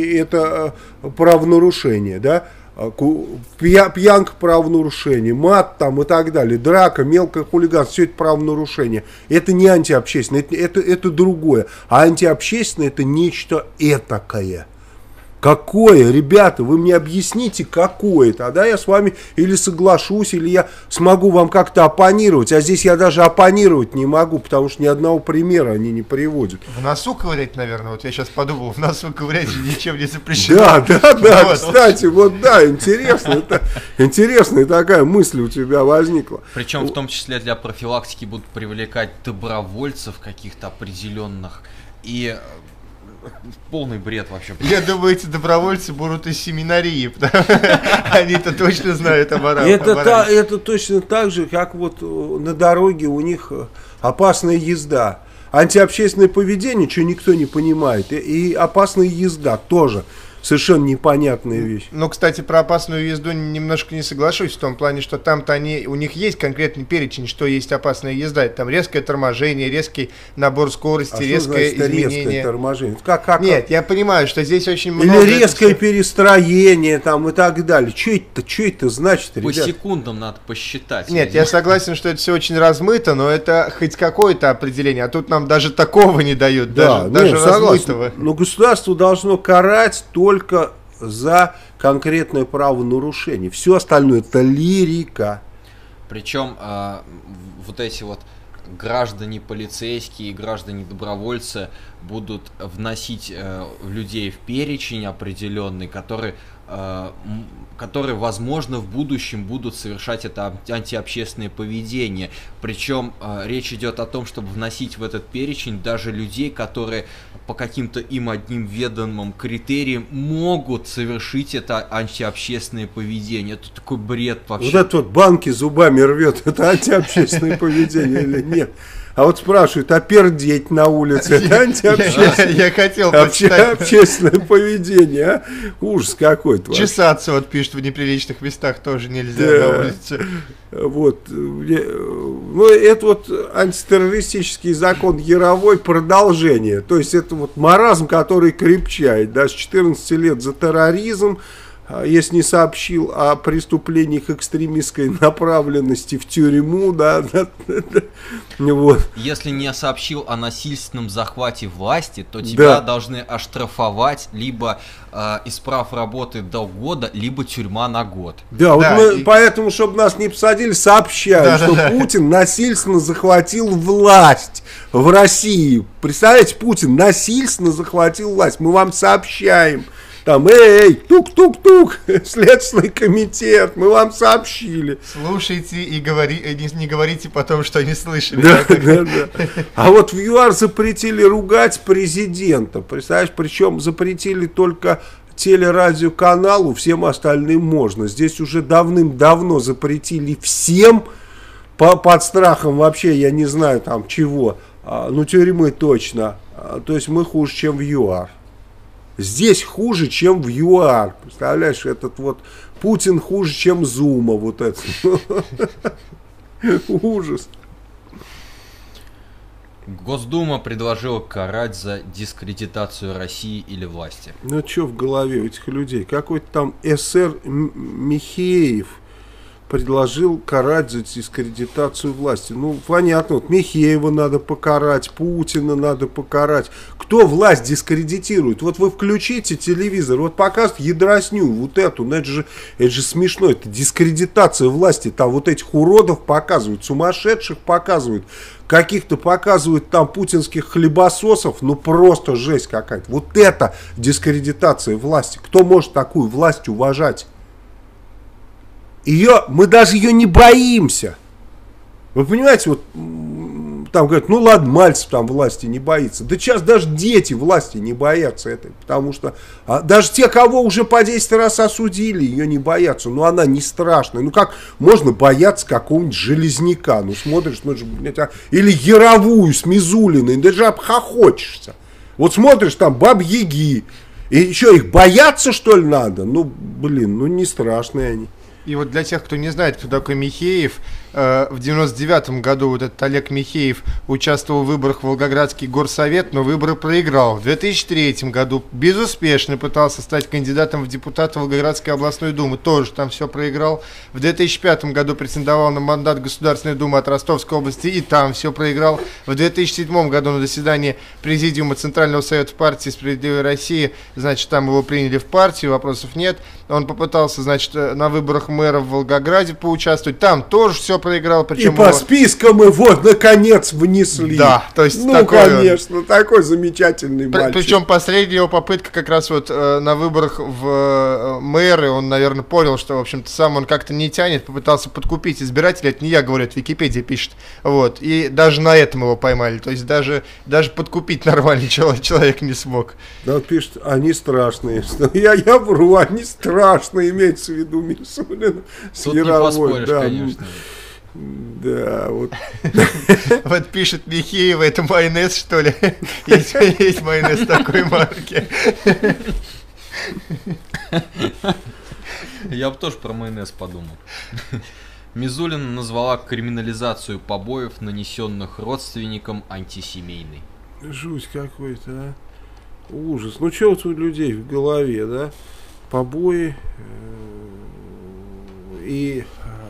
Это правонарушение, да? Пьянка – правонарушение, мат там и так далее, драка, мелкое хулиганство, все это правонарушение. Это не антиобщественное, это, это, это другое. А антиобщественное – это нечто этакое. Какое, ребята, вы мне объясните, какое. Тогда я с вами или соглашусь, или я смогу вам как-то оппонировать. А здесь я даже оппонировать не могу, потому что ни одного примера они не приводят. В носу ковырять, наверное, вот я сейчас подумал, в носу ковырять ничем не запрещено. Да, да, да, вот, кстати, вот да, интересно, это, интересная такая мысль у тебя возникла. Причем в том числе для профилактики будут привлекать добровольцев каких-то определенных и... Полный бред вообще. Я думаю, эти добровольцы будут из семинарии, они-то точно знают о морали. Это точно так же, как вот на дороге у них опасная езда. Антиобщественное поведение, что никто не понимает, и опасная езда тоже. совершенно непонятная вещь. Ну, кстати, про опасную езду немножко не соглашусь, в том плане, что там-то они, у них есть конкретный перечень, что есть опасная езда. Там резкое торможение, резкий набор скорости, А резкое что значит изменение. резкое торможение? Как, как, Нет, я понимаю, что здесь очень много... Или резкое перестроение там и так далее. Что это, что это значит, По ребят? секундам надо посчитать. Нет, видимо. я согласен, что это все очень размыто, но это хоть какое-то определение, а тут нам даже такого не дают, Да, даже, даже нет, согласен. размытого. Но государство должно карать только за конкретное правонарушение. Все остальное это лирика. Причем э, вот эти вот граждане полицейские, граждане добровольцы будут вносить э, людей в перечень определенный, который, э, которые, возможно, в будущем будут совершать это антиобщественное поведение. Причем э, речь идет о том, чтобы вносить в этот перечень даже людей, которые по каким-то им одним ведомым критериям могут совершить это антиобщественное поведение. Это такой бред вообще. Вот это вот банки зубами рвет, это антиобщественное поведение или нет? А вот спрашивают, а пердеть на улице, это антиобщественное? Я хотел почитать. Общественное поведение, а? Ужас какой-то. Чесаться, вот пишут, в неприличных местах тоже нельзя на улице. Вот. Ну, это вот антитеррористический закон Яровой продолжение. То есть это вот маразм, который крепчает. Да, с четырнадцати лет за терроризм, если не сообщил о преступлениях экстремистской направленности, в тюрьму, да, да, да, да. Вот. Если не сообщил о насильственном захвате власти, то тебя Да. должны оштрафовать либо э, исправ работы до года, либо тюрьма на год. Да, вот Да, мы и- поэтому, чтобы нас не посадили, сообщаем, Да, что да, да. Путин насильственно захватил власть в России. Представляете, Путин насильственно захватил власть. Мы вам сообщаем. Там, эй, тук-тук-тук, Следственный комитет, мы вам сообщили. Слушайте и говори, э, не, не говорите потом, что не слышали. Да, да, да. А вот в ЮАР запретили ругать президента. Представляешь, причем запретили только телерадиоканалу, всем остальным можно. Здесь уже давным-давно запретили всем, по, под страхом вообще, я не знаю там чего, а, ну тюрьмы точно. А, то есть мы хуже, чем в ЮАР. Здесь хуже, чем в ЮАР. Представляешь, этот вот Путин хуже, чем Зума. Вот это. Ужас. Госдума предложила карать за дискредитацию России или власти. Ну что в голове у этих людей? Какой-то там эсэр Михеев предложил карать за дискредитацию власти. Ну, понятно, вот Михеева надо покарать, Путина надо покарать. Кто власть дискредитирует? Вот вы включите телевизор, вот показывают ядросню, вот эту, ну это же, это же смешно, это дискредитация власти. Там вот этих уродов показывают, сумасшедших показывают, каких-то показывают там путинских хлебососов, ну просто жесть какая-то. Вот это дискредитация власти. Кто может такую власть уважать? Ее, мы даже ее не боимся. Вы понимаете, вот там говорят, ну ладно, Мальцев там власти не боится. Да сейчас даже дети власти не боятся этой, потому что а, даже те, кого уже по десять раз осудили, ее не боятся. Ну она не страшная. Ну как можно бояться какого-нибудь Железняка? Ну смотришь, ну, блядь, а, или Яровую с Мизулиной, даже обхохочешься. Вот смотришь там Баб-Яги, и еще их бояться что ли надо? Ну блин, ну не страшные они. И вот для тех, кто не знает, кто такой Михеев, э, в девяносто девятом году вот этот Олег Михеев участвовал в выборах в Волгоградский горсовет, но выборы проиграл. В две тысячи третьем году безуспешно пытался стать кандидатом в депутаты Волгоградской областной думы, тоже там все проиграл. В две тысячи пятом году претендовал на мандат Государственной думы от Ростовской области, и там все проиграл. В две тысячи седьмом году на заседании Президиума Центрального совета партии «Справедливая Россия», значит, там его приняли в партию, вопросов нет. Он попытался, значит, на выборах мэра в Волгограде поучаствовать. Там тоже все проиграл. Причем и по его... спискам его, наконец, внесли. Да, то есть ну, такой конечно, он... такой замечательный При, мальчик. Причем последняя его попытка как раз вот э, на выборах в э, мэры, он, наверное, понял, что, в общем-то, сам он как-то не тянет, попытался подкупить избирателей. Это не я говорю, это Википедия пишет. Вот. И даже на этом его поймали. То есть даже, даже подкупить нормальный человек, человек не смог. Да, вот пишет, они страшные. Я, я вру, они страшные. Страшно имеется в виду Мисулина с Тут Яровой. не поспоришь, да, конечно. Да, вот. Вот пишет Михеева, это майонез, что ли? Есть майонез такой марки. Я бы тоже про майонез подумал. Мизулина назвала криминализацию побоев, нанесенных родственникам, антисемейной. Жуть какой-то, а. Ужас. Ну что вот у людей в голове, да? Побои и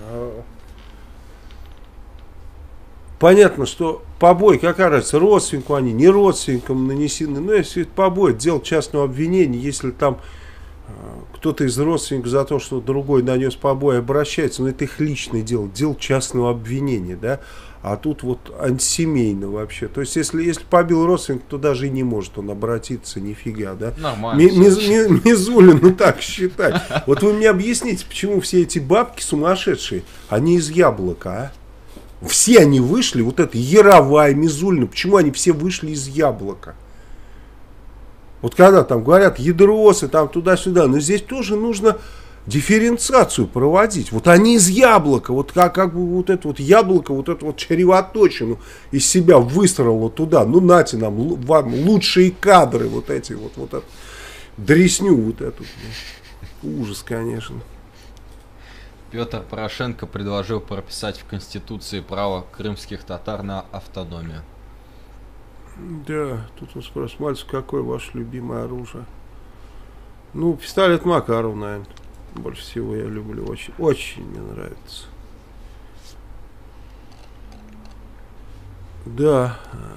понятно, что побои, какая разница, родственнику они, не родственникам нанесены. Но если это побои, это дело частного обвинения, если там кто-то из родственников за то, что другой нанес побои, обращается, но это их личное дело, дело частного обвинения, да, а тут вот антисемейно вообще. То есть, если, если побил родственник, то даже и не может он обратиться, нифига, да. Нормально. Ми, ми, ми, Мизулин, ну так считать. Вот вы мне объясните, почему все эти бабки сумасшедшие, они из яблока, а? Все они вышли, вот это Яровая, Мизулина, почему они все вышли из яблока? Вот когда там говорят ядросы, там туда-сюда, но здесь тоже нужно дифференциацию проводить. Вот они из яблока, вот как, как бы вот это вот яблоко, вот эту вот чревоточину из себя выстроило туда. Ну нате нам, вам лучшие кадры, вот эти вот, вот эту дресню вот эту. Ужас, конечно. Петр Порошенко предложил прописать в Конституции право крымских татар на автономию. Да, тут он спрашивает, мальчик, какое ваше любимое оружие? Ну, пистолет Макаров, наверное. Больше всего я люблю. Очень, очень мне нравится. Да.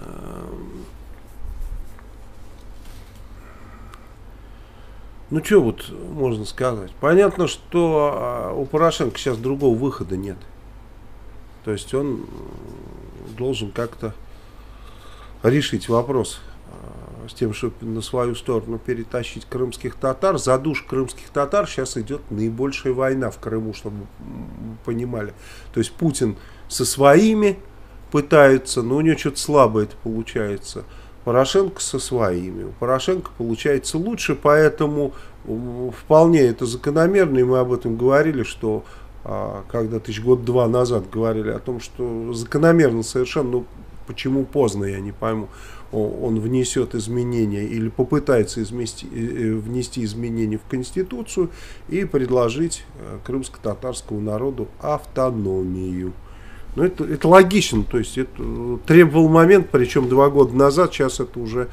Ну, что вот можно сказать? Понятно, что у Порошенко сейчас другого выхода нет. То есть он должен как-то решить вопрос с тем, чтобы на свою сторону перетащить крымских татар. За душ крымских татар сейчас идет наибольшая война в Крыму, чтобы вы понимали. То есть Путин со своими пытается, но у него что-то слабо это получается. Порошенко со своими. У Порошенко получается лучше, поэтому вполне это закономерно, и мы об этом говорили, что когда тысяч год-два назад говорили о том, что закономерно совершенно, ну, почему поздно, я не пойму, он внесет изменения или попытается измести, внести изменения в Конституцию и предложить крымско-татарскому народу автономию. Ну, это, это логично, то есть это требовал момент, причем два года назад, сейчас это уже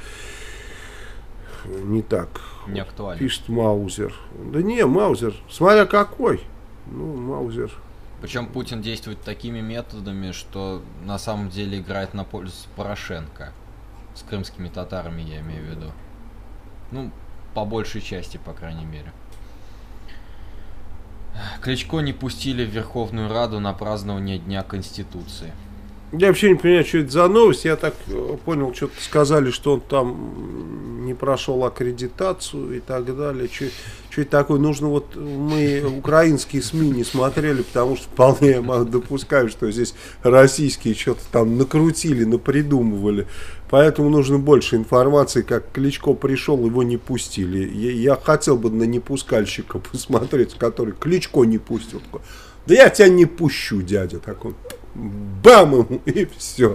не так. Не актуально. Пишет Маузер. Да не, Маузер, смотря какой. Ну, Маузер. Причем Путин действует такими методами, что на самом деле играет на пользу Порошенко. С крымскими татарами, я имею в виду. Ну, по большей части, по крайней мере. Кличко не пустили в Верховную Раду на празднование Дня Конституции. Я вообще не понимаю, что это за новость. Я так понял, что-то сказали, что он там не прошел аккредитацию и так далее. Что, что это такое? Нужно вот... Мы украинские СМИ не смотрели, потому что вполне я могу допускать, что здесь российские что-то там накрутили, напридумывали. Поэтому нужно больше информации, как Кличко пришел, его не пустили. Я, я хотел бы на непускальщика посмотреть, который Кличко не пустил. Да я тебя не пущу, дядя, такой. Бам ему, и все.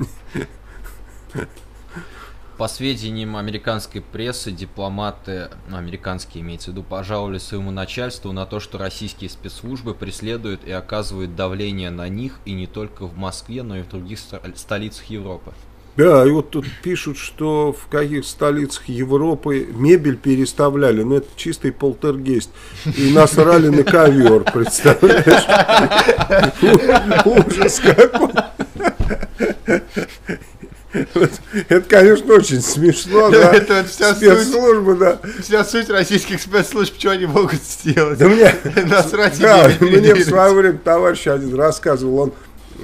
По сведениям американской прессы, дипломаты, ну, американские имеется в виду, пожаловали своему начальству на то, что российские спецслужбы преследуют и оказывают давление на них, и не только в Москве, но и в других столицах Европы. Да, и вот тут пишут, что в каких столицах Европы мебель переставляли. Ну, это чистый полтергейст. И насрали на ковер, представляешь? Ужас какой. Это, конечно, очень смешно, да? Это вся спецслужбы, да. Вся суть российских спецслужб, что они могут сделать? Да мне, насрать да, мне в свое время товарищ один рассказывал, он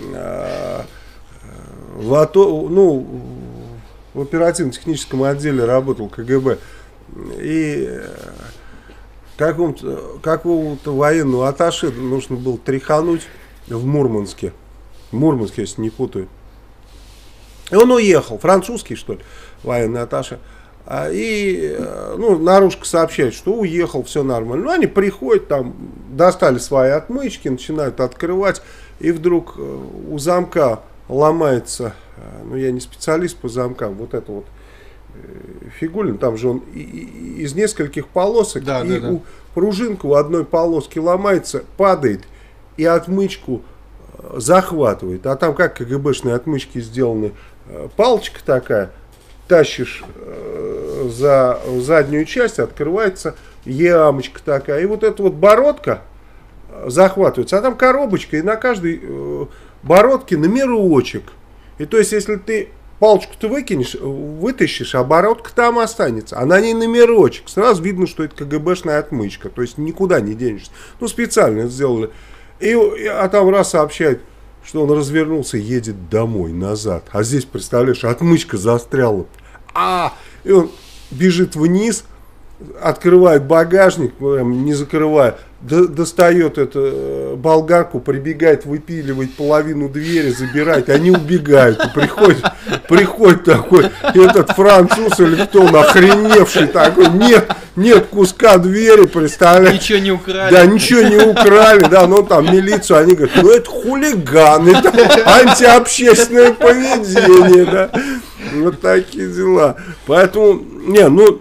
в, АТО, ну, в оперативно-техническом отделе работал КГБ, и какому-то, какого-то военного атташе нужно было тряхануть в Мурманске, в Мурманске, если не путаю. И он уехал, французский, что ли, военный атташе. И, ну, наружка сообщает, что уехал, все нормально. Ну, они приходят, там, достали свои отмычки, начинают открывать, и вдруг у замка ломается, ну, я не специалист по замкам, вот это вот Фигулин, там же он и, и, из нескольких полосок, Да, и да, да. у, пружинка у одной полоски ломается, падает, и отмычку захватывает. А там как КГБшные отмычки сделаны, палочка такая, тащишь э, за заднюю часть, открывается ямочка такая, и вот эта вот бородка захватывается, а там коробочка, и на каждой э, бородке номерочек. И то есть, если ты палочку ты выкинешь, вытащишь, а оборотка там останется. А на ней номерочек. Сразу видно, что это КГБшная отмычка. То есть никуда не денешься. Ну, специально это сделали. И, а там раз сообщают, что он развернулся и едет домой, назад. А здесь, представляешь, отмычка застряла. А, и он бежит вниз, открывает багажник, прям не закрывая, до, достает эту болгарку, прибегает, выпиливает половину двери, забирает, они убегают. И приходит, приходит такой этот француз или кто он, охреневший такой, нет, нет куска двери, представляешь? Ничего не украли. Да, ничего не украли, да, ну там милицию, они говорят, ну это хулиганы, это антиобщественное поведение, да. Вот такие дела. Поэтому, не, ну,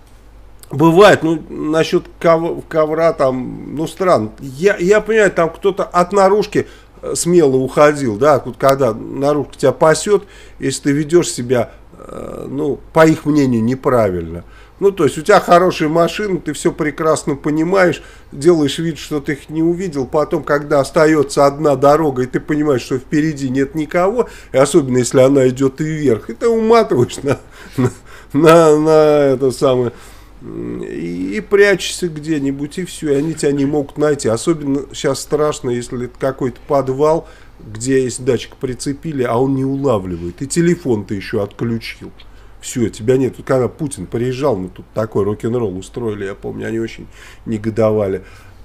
бывает, ну, насчет ков- ковра там, ну, странно. Я, я понимаю, там кто-то от наружки смело уходил, да, вот когда наружка тебя пасет, если ты ведешь себя, э, ну, по их мнению, неправильно. Ну, то есть у тебя хорошая машина, ты все прекрасно понимаешь, делаешь вид, что ты их не увидел, потом, когда остается одна дорога, и ты понимаешь, что впереди нет никого, и особенно если она идет вверх, и ты уматываешь на, на, на, на это самое, и, и прячешься где-нибудь, и все, и они тебя не могут найти. Особенно сейчас страшно, если это какой-то подвал, где есть датчик прицепили, а он не улавливает, и телефон ты еще отключил. Все, тебя нет. Тут когда Путин приезжал, мы тут такой рок-н-ролл устроили, я помню, они очень негодовали.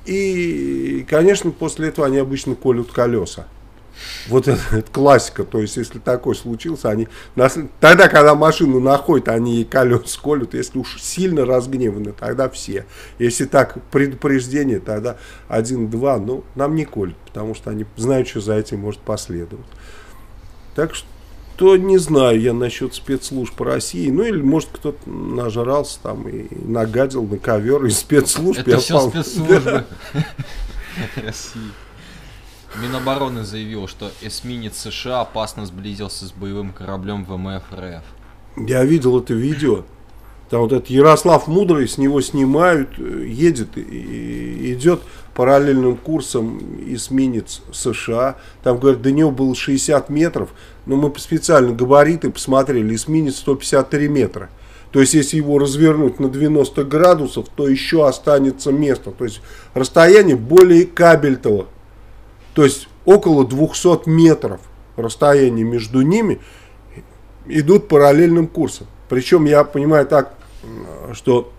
И, конечно, после этого они обычно колют колеса. Вот это, это классика. То есть, если такой случился, они тогда, когда машину находят, они ей колеса колют. Если уж сильно разгневаны, тогда все. Если так, предупреждение, тогда один-два, ну, нам не колют, потому что они знают, что за этим может последовать. Так что, то не знаю я насчет спецслужб России. Ну, или, может, кто-то нажрался там и нагадил на ковер из спецслужб. Это все вполне... спецслужбы России. Минобороны заявил, что эсминец США опасно сблизился с боевым кораблем ВМФ РФ. Я видел это видео. Там вот этот Ярослав Мудрый, с него снимают, едет и идет параллельным курсом эсминец США. Там, говорят, до него было шестьдесят метров. Но мы специально габариты посмотрели, эсминец сто пятьдесят три метра. То есть, если его развернуть на девяносто градусов, то еще останется место. То есть, расстояние более кабельтово. То есть, около двухсот метров расстояние между ними идут параллельным курсом. Причем, я понимаю так, что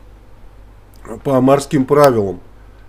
по морским правилам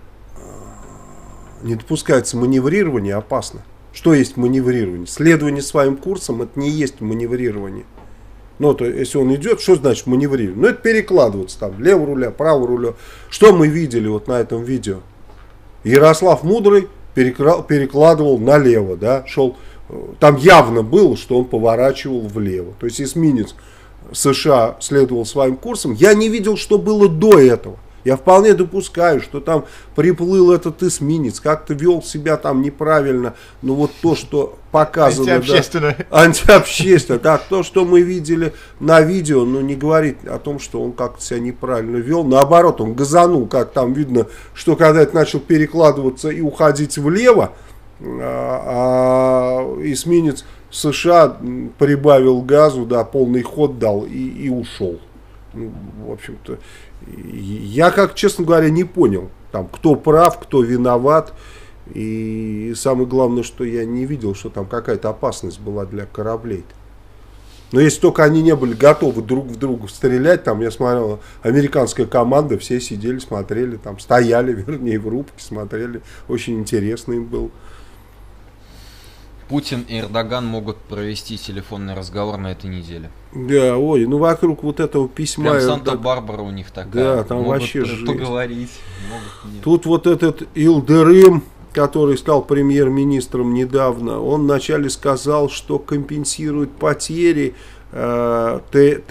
не допускается маневрирование, опасно. Что есть маневрирование? Следование своим курсом, это не есть маневрирование. Ну, то если он идет, что значит маневрирование? Ну, это перекладываться там, левого руля, правого руля. Что мы видели вот на этом видео? Ярослав Мудрый перекладывал налево, да, шел. Там явно было, что он поворачивал влево. То есть эсминец США следовал своим курсом. Я не видел, что было до этого. Я вполне допускаю, что там приплыл этот эсминец, как-то вел себя там неправильно. Но вот то, что показано... Антиобщественно. Да, антиобщественно. Так, то, что мы видели на видео, ну, не говорит о том, что он как-то себя неправильно вел. Наоборот, он газанул, как там видно, что когда это начал перекладываться и уходить влево, а, а эсминец США прибавил газу, да, полный ход дал и, и ушел. Ну, в общем-то, я, как, честно говоря, не понял, там, кто прав, кто виноват. И самое главное, что я не видел, что там какая-то опасность была для кораблей. Но если только они не были готовы друг в друга стрелять, там, я смотрел, американская команда, все сидели, смотрели, там, стояли, вернее, в рубке, смотрели. Очень интересно им было. Путин и Эрдоган могут провести телефонный разговор на этой неделе. Да, ой, ну вокруг вот этого письма... Прям Санта-Барбара у них такая. Да, там могут вообще жесть. поговорить. Могут нет. Тут вот этот Илдырым, который стал премьер-министром недавно, он вначале сказал, что компенсирует потери э,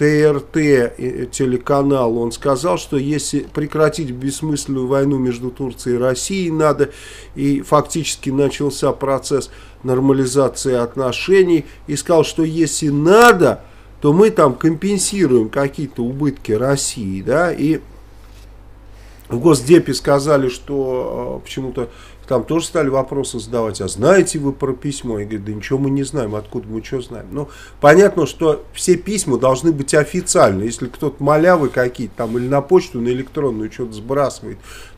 ТРТ телеканал. Он сказал, что если прекратить бессмысленную войну между Турцией и Россией надо, и фактически начался процесс нормализации отношений, и сказал, что если надо, то мы там компенсируем какие-то убытки России, да, и в Госдепе сказали, что э, почему-то там тоже стали вопросы задавать, а знаете вы про письмо? Я говорю, да ничего мы не знаем, откуда мы что знаем. Ну, понятно, что все письма должны быть официальны. Если кто-то малявы какие-то там или на почту, на электронную что-то сбрасывает,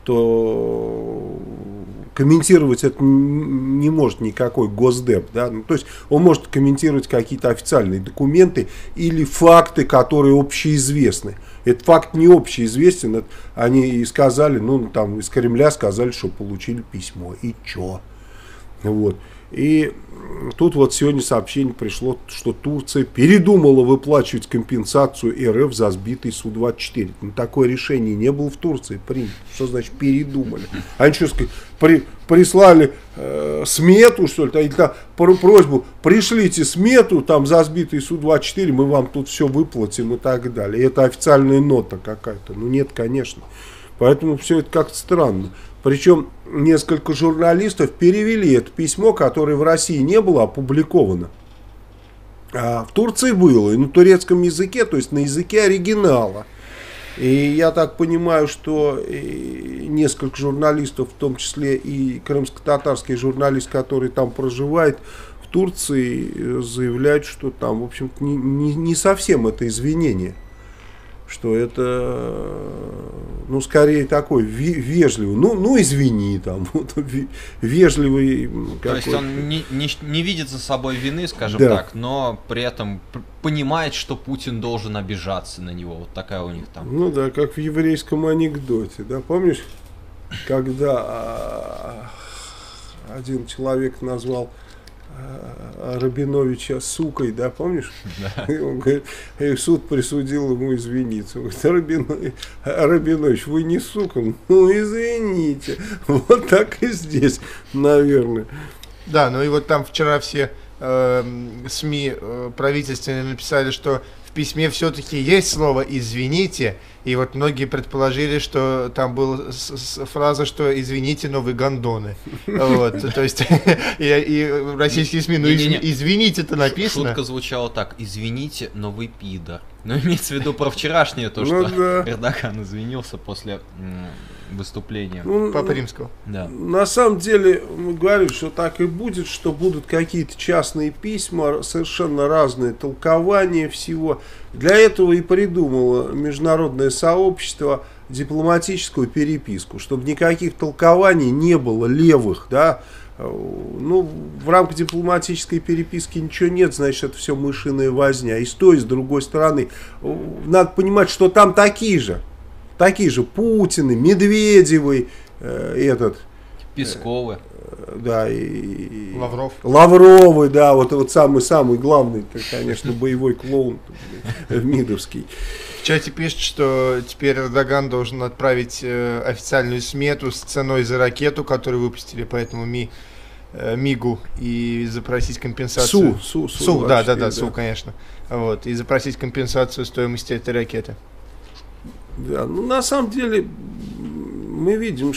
то комментировать это не может никакой Госдеп. Да? Ну, то есть он может комментировать какие-то официальные документы или факты, которые общеизвестны. Этот факт не общеизвестен, это они и сказали, ну там из Кремля сказали, что получили письмо, и чё? Вот. И тут вот сегодня сообщение пришло, что Турция передумала выплачивать компенсацию РФ за сбитый Су двадцать четыре. Ну, такое решение не было в Турции принято. Что значит передумали? Они что сказать, при, прислали э, смету, что ли, или там, просьбу, пришлите смету там за сбитый Су двадцать четыре, мы вам тут все выплатим и так далее. И это официальная нота какая-то. Ну нет, конечно. Поэтому все это как-то странно. Причем несколько журналистов перевели это письмо, которое в России не было опубликовано. А в Турции было, и на турецком языке, то есть на языке оригинала. И я так понимаю, что несколько журналистов, в том числе и крымско-татарский журналист, который там проживает, в Турции заявляют, что там, в общем-то, не, не, не совсем это извинение. Что это, ну, скорее такой вежливый, ну, ну извини, там, вот, вежливый. То есть он не, не, не видит за собой вины, скажем да. так, но при этом понимает, что Путин должен обижаться на него. Вот такая у них там. Ну да, как в еврейском анекдоте, да, помнишь, когда один человек назвал Рабиновича сукой, да, помнишь? Да. И он говорит, и суд присудил ему извиниться. Он говорит, Рабинович, Рабинович, вы не сука, ну извините. Вот так и здесь, наверное. Да, ну и вот там вчера все э, СМИ э, правительственные написали, что в письме все-таки есть слово «извините», и вот многие предположили, что там была фраза, что «извините, но вы гондоны». Вот, то есть, и российские СМИ, ну «извините»-то написано. Шутка звучала так: «извините, но вы пидор». Но имеется в виду про вчерашнее, то, что Эрдоган извинился после выступления Папы Римского. Да. На самом деле, мы говорим, что так и будет, что будут какие-то частные письма, совершенно разные толкования всего. Для этого и придумало международное сообщество дипломатическую переписку, чтобы никаких толкований не было левых, да. Ну, в рамках дипломатической переписки ничего нет, значит, это все мышиная возня. И с той, и с другой стороны, надо понимать, что там такие же, такие же Путины, Медведевы, э, этот... Песковы. Э, да, и... Лавров. Лавровы, да, вот, вот самый-самый главный, конечно, боевой клоун мидовский. В чате пишет, что теперь Эрдоган должен отправить э, официальную смету с ценой за ракету, которую выпустили по этому Ми, э, МИГу, и запросить компенсацию. Су, Су, Су, Су, да, да, да, да, Су, конечно. Вот, и запросить компенсацию стоимости этой ракеты. Да, ну на самом деле мы видим,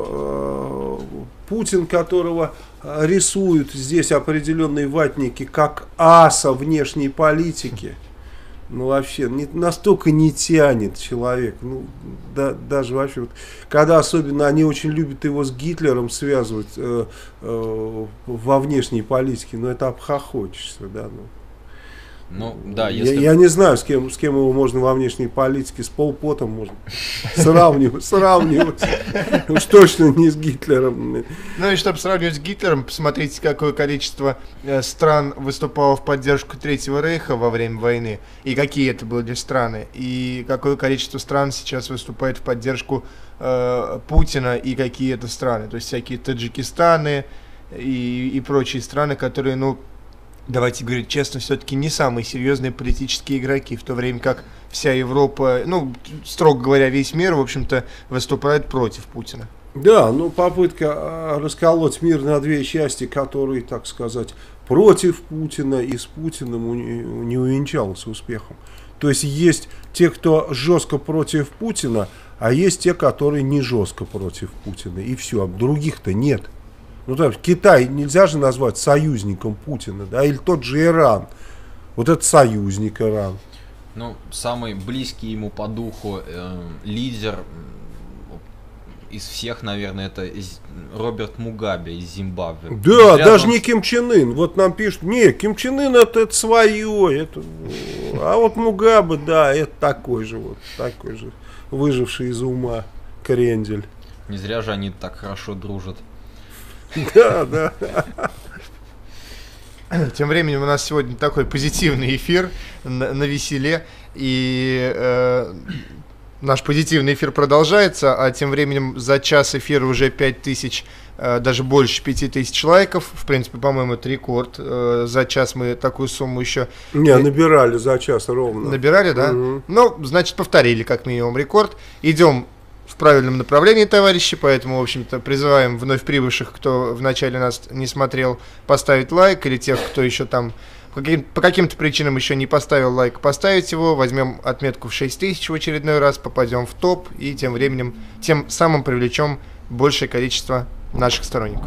что э, Путин, которого рисуют здесь определенные ватники как аса внешней политики, ну вообще не, настолько не тянет человек, ну да, даже вообще, вот, когда особенно они очень любят его с Гитлером связывать э, э, во внешней политике, ну это обхохочешься, да, ну. Ну, да, если... я, я не знаю, с кем, с кем его можно во внешней политике, с Пол Потом можно сравнивать, сравнивать. Уж точно не с Гитлером. Ну и чтобы сравнивать с Гитлером, посмотрите, какое количество стран выступало в поддержку Третьего Рейха во время войны, и какие это были страны, и какое количество стран сейчас выступает в поддержку э, Путина, и какие это страны. То есть всякие Таджикистаны и, и прочие страны, которые, ну, давайте говорить честно, все-таки не самые серьезные политические игроки, в то время как вся Европа, ну, строго говоря, весь мир, в общем-то, выступает против Путина. Да, ну попытка расколоть мир на две части, которые, так сказать, против Путина и с Путиным не увенчалась успехом. То есть есть те, кто жестко против Путина, а есть те, которые не жестко против Путина. И все, других-то нет. Ну там Китай нельзя же назвать союзником Путина, да, или тот же Иран. Вот это союзник Иран. Ну, самый близкий ему по духу э, лидер из всех, наверное, это Роберт Мугабе из Зимбабве. Да, Рядом даже не Ким Чен Ын. Вот нам пишут, не, Ким Чен Ын это, это свое. Это... А вот Мугабе, да, это такой же, вот, такой же, выживший из ума крендель. Не зря же они так хорошо дружат. Да, да. Тем временем у нас сегодня такой позитивный эфир на, на веселе. И э, наш позитивный эфир продолжается, а тем временем за час эфира уже пять тысяч, э, даже больше пяти тысяч лайков. В принципе, по-моему, это рекорд. Э, за час мы такую сумму еще... Не, набирали за час ровно. Набирали, да? Угу. Ну, значит, повторили как минимум рекорд. Идем в правильном направлении, товарищи, поэтому, в общем-то, призываем вновь прибывших, кто вначале нас не смотрел, поставить лайк, или тех, кто еще там по, каким- по каким-то причинам еще не поставил лайк, поставить его, возьмем отметку в шесть тысяч в очередной раз, попадем в топ, и тем временем, тем самым привлечем большее количество наших сторонников.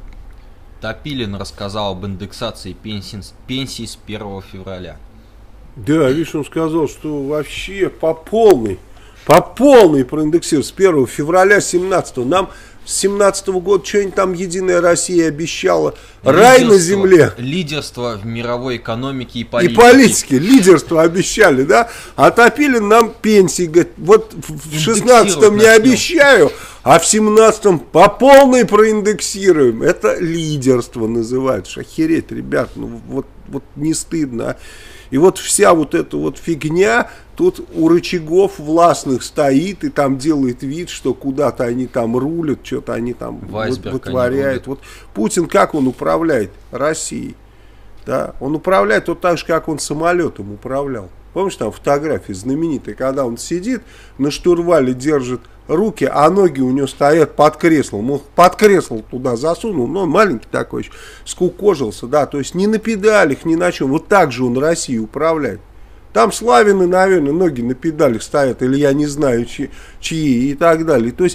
Топилин рассказал об индексации пенсий, пенсий с первого февраля. Да, видишь, он сказал, что вообще по полной, по полной проиндексируют с первого февраля семнадцатого. Нам с семнадцатого года что-нибудь там Единая Россия обещала. Рай на земле. Лидерство в мировой экономике и политике. И политике. Лидерство обещали, да? А Топилин нам пенсии, говорит, вот в шестнадцатом не обещаю, а в семнадцатом по полной проиндексируем. Это лидерство называется. Охереть, ребят, ну вот, вот не стыдно, а? И вот вся вот эта вот фигня тут у рычагов властных стоит и там делает вид, что куда-то они там рулят, что-то они там вытворяют. Вот Путин, как он управляет Россией? Да? Он управляет вот так же, как он самолетом управлял. Помнишь, там фотография знаменитая, когда он сидит, на штурвале держит руки, а ноги у него стоят под креслом. Он под кресло туда засунул, но он маленький такой, скукожился, да, то есть не на педалях, ни на чем. Вот так же он Россию управляет. Там Славины, наверное, ноги на педалях стоят, или я не знаю, чьи, чьи и так далее. То есть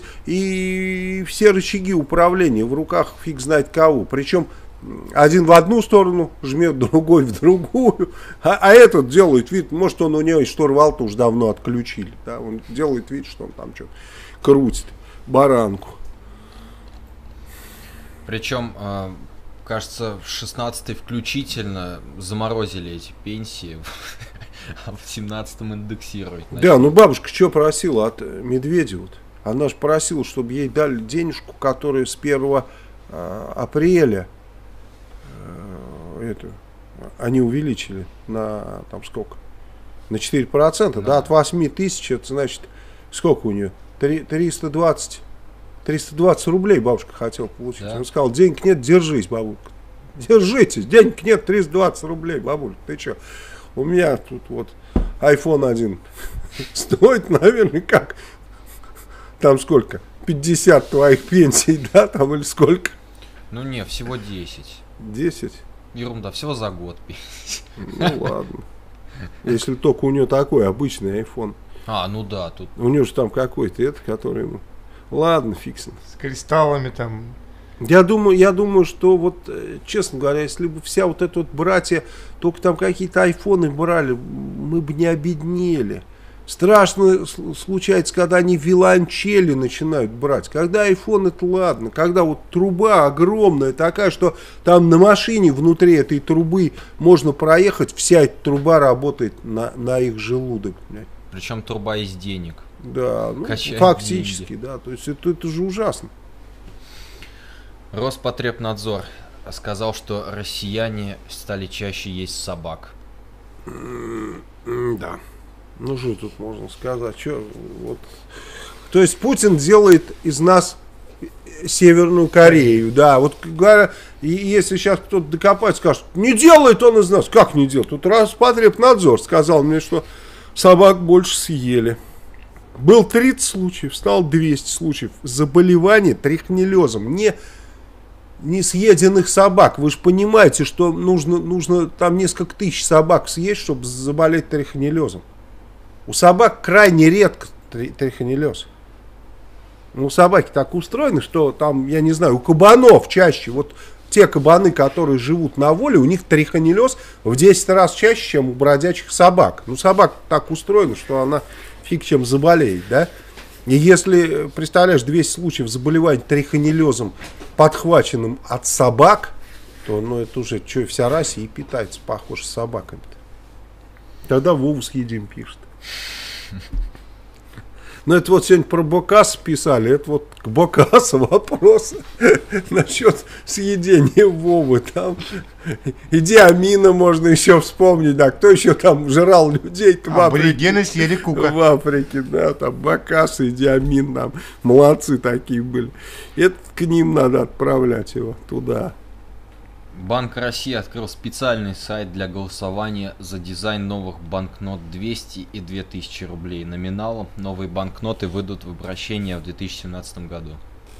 и все рычаги управления в руках фиг знает кого. Причем один в одну сторону жмет, другой в другую. А, а этот делает вид, может, он у него штурвал-то уже давно отключили. Да? Он делает вид, что он там что-то крутит баранку. Причем, э, кажется, в шестнадцатый включительно заморозили эти пенсии, а в семнадцатом индексировать. Да, ну бабушка что просила от Медведева? Она же просила, чтобы ей дали денежку, которая с первого апреля это, они увеличили на там сколько? На четыре процента, да, да, от восьми тысяч, это значит, сколько у нее? триста двадцать рублей бабушка хотела получить. Да. Он сказал, денег нет, держись, бабулька. Держитесь, денег нет, триста двадцать рублей, бабулька, ты что? У меня тут вот айфон один стоит, наверное, как? Там сколько? пятьдесят твоих пенсий, да, там или сколько? Ну не, всего десять. десять? Ерунда, всего за год. Ну ладно. Если только у нее такой обычный iPhone. А, ну да, тут. У нее же там какой-то это, который ему. Ладно, фиг с ним. С кристаллами там. Я думаю, я думаю, что вот, честно говоря, если бы вся вот эта вот братья только там какие-то айфоны брали, мы бы не обеднели. Страшно случается, когда они виолончели начинают брать. Когда айфон, это ладно. Когда вот труба огромная такая, что там на машине внутри этой трубы можно проехать, вся эта труба работает на, на их желудок. Причем труба из денег. Да, ну, фактически, деньги. Да. То есть это, это же ужасно. Роспотребнадзор сказал, что россияне стали чаще есть собак. Да. Ну, что тут можно сказать? Что, вот. То есть Путин делает из нас Северную Корею. Да, вот и если сейчас кто-то докопается, скажет, не делает он из нас. Как не делает? Тут Роспотребнадзор сказал мне, что собак больше съели. Был тридцать случаев, стало двести случаев заболевания трихинеллезом. Не, не съеденных собак. Вы же понимаете, что нужно, нужно там несколько тысяч собак съесть, чтобы заболеть трихинеллезом. У собак крайне редко трихинеллез. Ну, собаки так устроены, что там, я не знаю, у кабанов чаще. Вот те кабаны, которые живут на воле, у них трихинеллез в десять раз чаще, чем у бродячих собак. Ну, собака так устроена, что она фиг чем заболеет, да? И если, представляешь, двести случаев заболевания трихинеллезом, подхваченным от собак, то, ну, это уже, что, вся Россия питается, похоже, с собаками-то. Тогда Вову съедим, пишет. Ну, это вот сегодня про Бокаса писали, это вот к Бокасу вопрос насчет съедения Вовы. Там Иди Амина можно еще вспомнить, да, кто еще там жрал людей в Африке. Аборигены съели Кука. В Африке, да, там Бокас и Иди Амин, там молодцы такие были. Это к ним надо отправлять его туда. Банк России открыл специальный сайт для голосования за дизайн новых банкнот двести и две тысячи рублей номиналом. Новые банкноты выйдут в обращение в две тысячи семнадцатом году.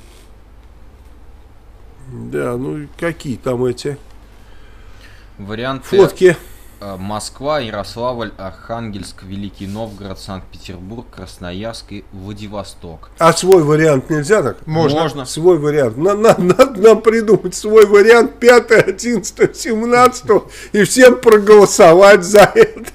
Да, ну какие там эти варианты? Фотки. Москва, Ярославль, Архангельск, Великий Новгород, Санкт-Петербург, Красноярск и Владивосток. А свой вариант нельзя так? Можно. Можно. Свой вариант. Надо, надо нам придумать свой вариант пятое, одиннадцатое, семнадцатое и всем проголосовать за это.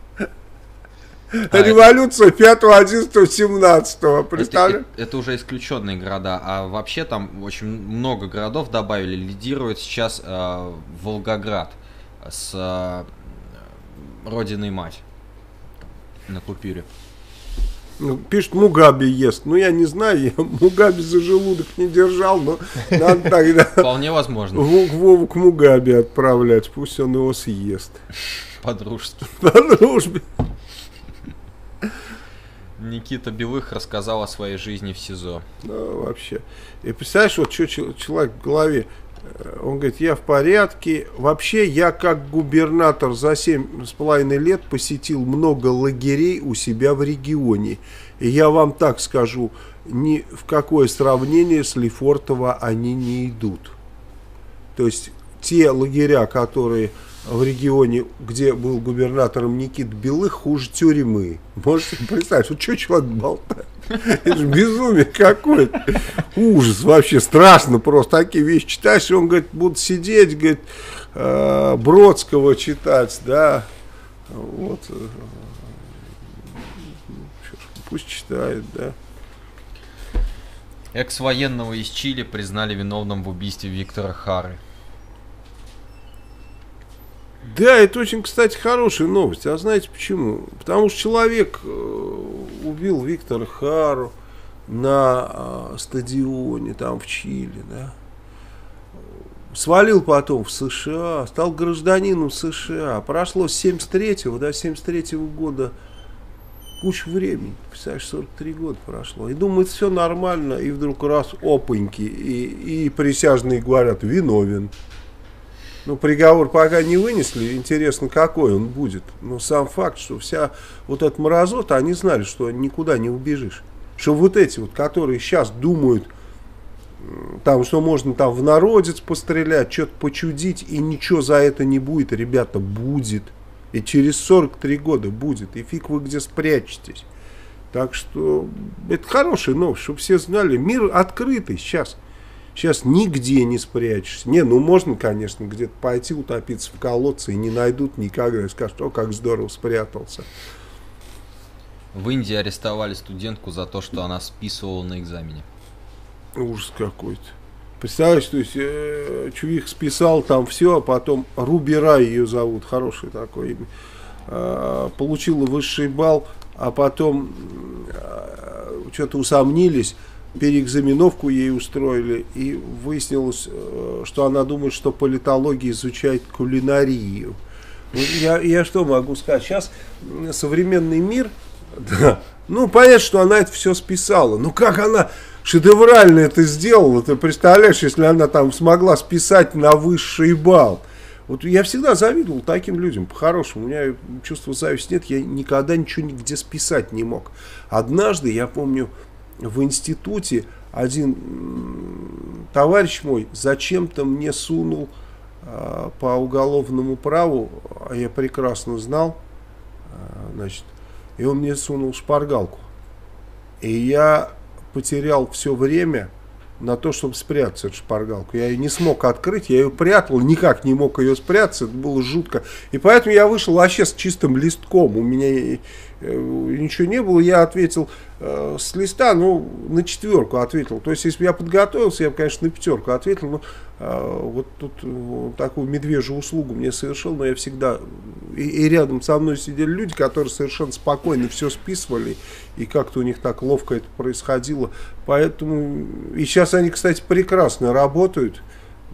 А Революция пятого, одиннадцатого, семнадцатого. Представляешь? Это, это, это уже исключенные города. А вообще там очень много городов добавили. Лидирует сейчас э, Волгоград с э, Родиной мать на купюре. Ну, пишет, Мугаби ест. Ну, я не знаю, я Мугаби за желудок не держал, но надо тогда вполне возможно Вову к Мугаби отправлять, пусть он его съест. По-дружески. По дружбе. Никита Белых рассказал о своей жизни в СИЗО. Ну, вообще. И представляешь, вот что человек в голове. Он говорит, я в порядке. Вообще, я как губернатор за семь с половиной лет посетил много лагерей у себя в регионе. И я вам так скажу, ни в какое сравнение с Лефортово они не идут. То есть, те лагеря, которые в регионе, где был губернатором Никита Белых, хуже тюрьмы. Можете представить, вот что человек болтает? Это же безумие какое-то. Ужас вообще, страшно просто. Такие вещи читаешь, и он говорит, буду сидеть, говорит, э, Бродского читать, да. Вот. Пусть читает, да. Экс-военного из Чили признали виновным в убийстве Виктора Хары. Да, это очень, кстати, хорошая новость. А знаете почему? Потому что человек убил Виктора Хару на стадионе там в Чили, да. Свалил потом в США, стал гражданином США. Прошло с семьдесят третьего до семьдесят третьего года куча времени. Представляешь, сорок три года прошло. И думает, все нормально. И вдруг раз, опаньки. И, и присяжные говорят, виновен. Ну, приговор пока не вынесли, интересно, какой он будет. Но сам факт, что вся вот эта мразота, они знали, что никуда не убежишь. Что вот эти вот, которые сейчас думают, там, что можно там в народец пострелять, что-то почудить, и ничего за это не будет, ребята, будет. И через сорок три года будет, и фиг вы где спрячетесь. Так что это хорошая новость, чтобы все знали, мир открытый сейчас. Сейчас нигде не спрячешься. Не, ну можно, конечно, где-то пойти утопиться в колодце и не найдут никогда. И скажут, о, как здорово спрятался. В Индии арестовали студентку за то, что она списывала на экзамене. Ужас какой-то. Представляешь, то есть э, чувик списал там все, а потом Рубера ее зовут, хорошее такое имя. Э, получила высший балл, а потом э, что-то усомнились. Переэкзаменовку ей устроили, и выяснилось, что она думает, что политология изучает кулинарию. Я, я что могу сказать? Сейчас современный мир, да, ну, понятно, что она это все списала. Ну, как она шедеврально это сделала, ты представляешь, если она там смогла списать на высший балл. Вот я всегда завидовал таким людям, по-хорошему. У меня чувства зависти нет, я никогда ничего нигде списать не мог. Однажды, я помню, в институте один товарищ мой зачем-то мне сунул э, по уголовному праву, а я прекрасно знал, э, значит, и он мне сунул шпаргалку. И я потерял все время на то, чтобы спрятать эту шпаргалку. Я ее не смог открыть, я ее прятал, никак не мог ее спрятаться, это было жутко. И поэтому я вышел вообще с чистым листком, у меня ничего не было, я ответил э, с листа, ну, на четверку ответил. То есть, если бы я подготовился, я бы, конечно, на пятерку ответил, но э, вот тут э, такую медвежью услугу мне совершил, но я всегда... И, и рядом со мной сидели люди, которые совершенно спокойно все списывали, и как-то у них так ловко это происходило. Поэтому... И сейчас они, кстати, прекрасно работают.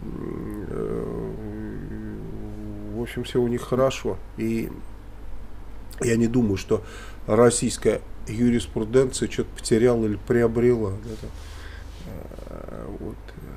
В общем, все у них хорошо. И я не думаю, что российская юриспруденция что-то потеряла или приобрела. Вот.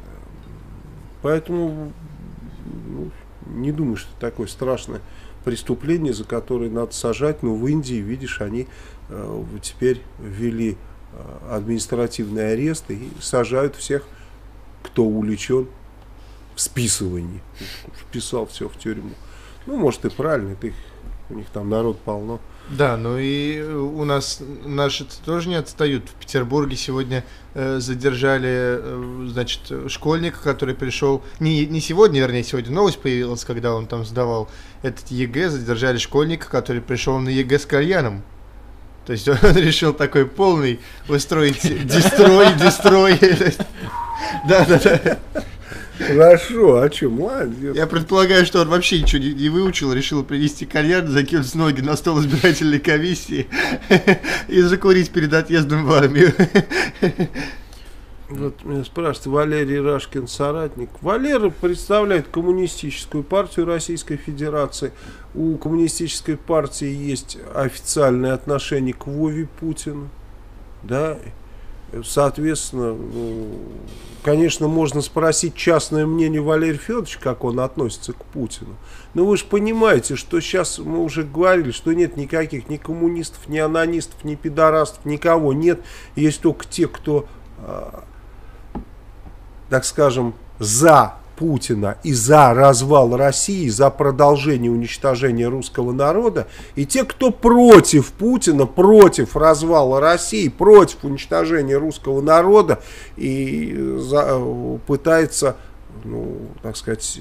Поэтому ну, не думаю, что это такое страшное преступление, за которое надо сажать. Но в Индии, видишь, они э, теперь ввели э, административный арест и сажают всех, кто увлечен в списывании. Вписал все в тюрьму. Ну, может, и правильно, это их, у них там народ полно. Да, ну и у нас наши тоже не отстают. В Петербурге сегодня э, задержали, э, значит, школьника, который пришел, не, не сегодня, вернее, сегодня новость появилась, когда он там сдавал этот ЕГЭ, задержали школьника, который пришел на ЕГЭ с кальяном. То есть он решил такой полный устроить дестрой, дестрой. Да, да, да. Хорошо, а что, молодец. Я предполагаю, что он вообще ничего не, не выучил, решил принести кальян, закинуть ноги на стол избирательной комиссии и закурить перед отъездом в армию. Вот меня спрашивают, Валерий Рашкин, соратник. Валера представляет Коммунистическую партию Российской Федерации. У Коммунистической партии есть официальное отношение к Вове Путину. Да, соответственно, ну, конечно, можно спросить частное мнение Валерия Федоровича, как он относится к Путину. Но вы же понимаете, что сейчас мы уже говорили, что нет никаких ни коммунистов, ни анонистов, ни пидорастов, никого нет. Есть только те, кто, э, так скажем, за Путина и за развал России, за продолжение уничтожения русского народа, и те, кто против Путина, против развала России, против уничтожения русского народа и за, пытается, ну, так сказать,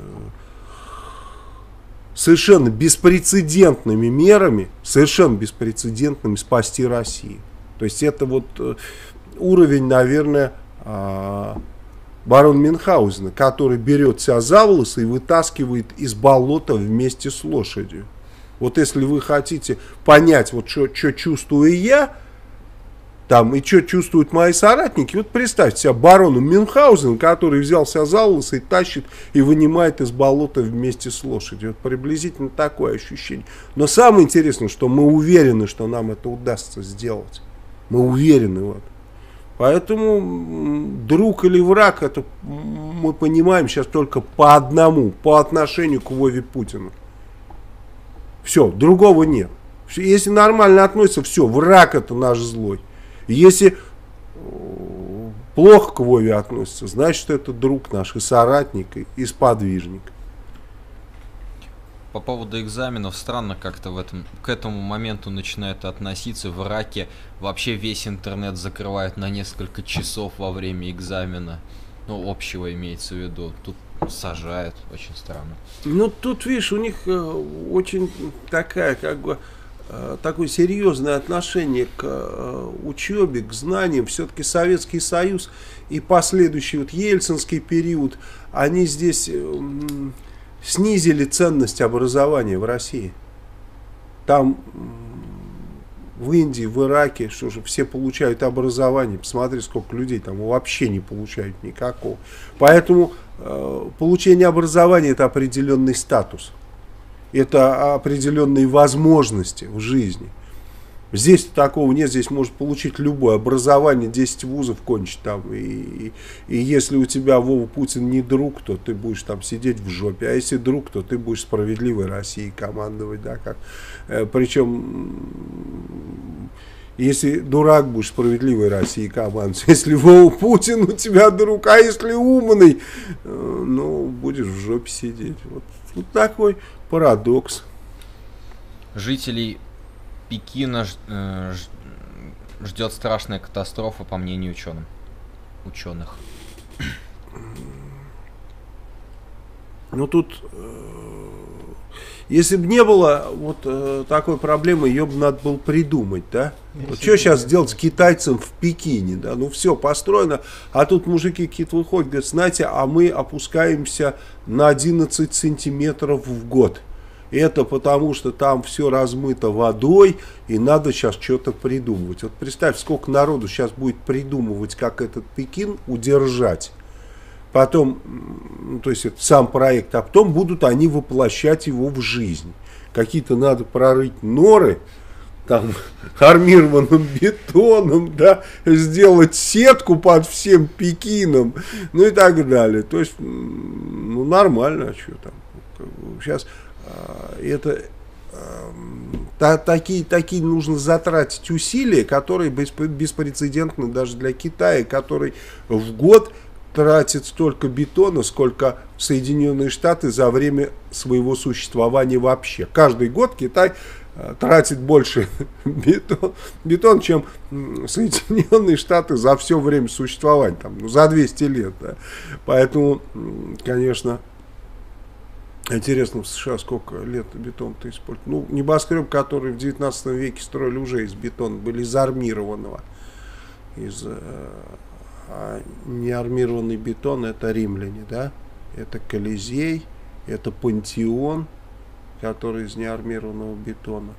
совершенно беспрецедентными мерами, совершенно беспрецедентными спасти Россию. То есть это вот уровень, наверное, барона Мюнхгаузена, который берет себя за волосы и вытаскивает из болота вместе с лошадью. Вот если вы хотите понять, вот что чувствую я, там, и что чувствуют мои соратники, вот представьте себе барона Мюнхгаузена, который взял себя за волосы и тащит и вынимает из болота вместе с лошадью. Вот приблизительно такое ощущение. Но самое интересное, что мы уверены, что нам это удастся сделать. Мы уверены в этом. Поэтому друг или враг, это мы понимаем сейчас только по одному, по отношению к Вове Путину. Все, другого нет. Если нормально относится, все, враг это наш злой. Если плохо к Вове относится, значит это друг наш и соратник, и сподвижник. По поводу экзаменов, странно как-то в этом, к этому моменту начинают относиться. В Ираке вообще весь интернет закрывают на несколько часов во время экзамена. Ну, общего имеется в виду. Тут сажают, очень странно. Ну, тут, видишь, у них э, очень такая, как бы, э, такое серьезное отношение к э, учебе, к знаниям. Все-таки Советский Союз и последующий вот ельцинский период, они здесь... Э, снизили ценность образования в России. Там в Индии, в Ираке, что же, все получают образование. Посмотри, сколько людей там вообще не получают никакого. Поэтому э, получение образования — это определенный статус. Это определенные возможности в жизни. Здесь такого нет, здесь может получить любое образование, десять вузов кончить там. И, и, и если у тебя, Вова, Путин не друг, то ты будешь там сидеть в жопе. А если друг, то ты будешь справедливой Россией командовать. Да, как. Причем, если дурак, будешь справедливой Россией командовать. Если, Вова, Путин у тебя друг, а если умный, ну, будешь в жопе сидеть. Вот, вот такой парадокс. Жителей Пекина ждет страшная катастрофа, по мнению ученым. ученых. Ну тут, если бы не было вот э, такой проблемы, ее бы надо было придумать, да? Вот что сейчас делать с китайцем в Пекине, да? Ну все построено, а тут мужики какие-то выходят, говорят, знаете, а мы опускаемся на одиннадцать сантиметров в год. Это потому, что там все размыто водой, и надо сейчас что-то придумывать. Вот представь, сколько народу сейчас будет придумывать, как этот Пекин удержать. Потом, ну, то есть это сам проект, а потом будут они воплощать его в жизнь. Какие-то надо прорыть норы, там, армированным бетоном, да, сделать сетку под всем Пекином, ну и так далее. То есть, ну, нормально, а что там. Сейчас это та, такие, такие нужно затратить усилия, которые беспрецедентны даже для Китая, который в год тратит столько бетона, сколько Соединенные Штаты за время своего существования вообще. Каждый год Китай тратит больше бетон, бетон, чем Соединенные Штаты за все время существования, там, ну, за двести лет. Да. Поэтому, конечно, интересно, в США сколько лет бетон-то используют. Ну, небоскреб, который в девятнадцатом веке строили уже из бетона, были из армированного. Из, а неармированный бетон — это римляне, да? Это Колизей, это Пантеон, который из неармированного бетона.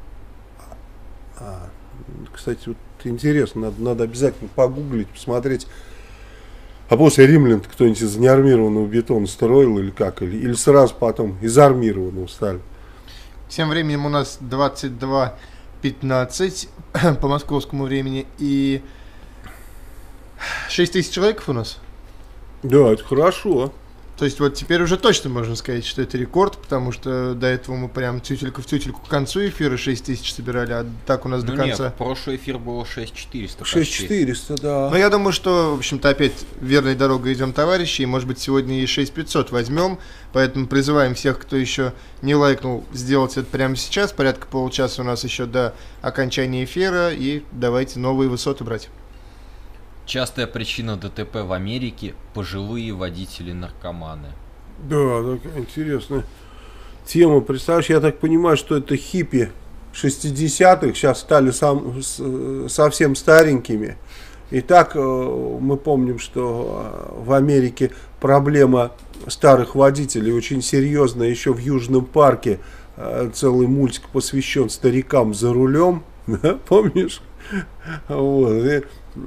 А, кстати, вот интересно, надо, надо обязательно погуглить, посмотреть. А после римлян кто-нибудь из неармированного бетона строил или как? Или, или сразу потом из армированного стали? Тем временем у нас двадцать два пятнадцать по московскому времени, и шесть тысяч человек у нас. Да, это хорошо. То есть вот теперь уже точно можно сказать, что это рекорд, потому что до этого мы прям тютельку в тютельку к концу эфира шесть тысяч собирали, а так у нас ну до конца... Нет, прошлый эфир было шесть четыреста. шесть четыреста, да. Но я думаю, что, в общем-то, опять верной дорогой идем, товарищи, и, может быть, сегодня и шесть пятьсот возьмем, поэтому призываем всех, кто еще не лайкнул, сделать это прямо сейчас, порядка полчаса у нас еще до окончания эфира, и давайте новые высоты брать. Частая причина ДТП в Америке – пожилые водители-наркоманы. Да, такая интересная тема. Представляешь, я так понимаю, что это хиппи шестидесятых сейчас стали сам, совсем старенькими. И так мы помним, что в Америке проблема старых водителей очень серьезная. Еще в Южном парке целый мультик посвящен старикам за рулем. Да, помнишь? Вот. И,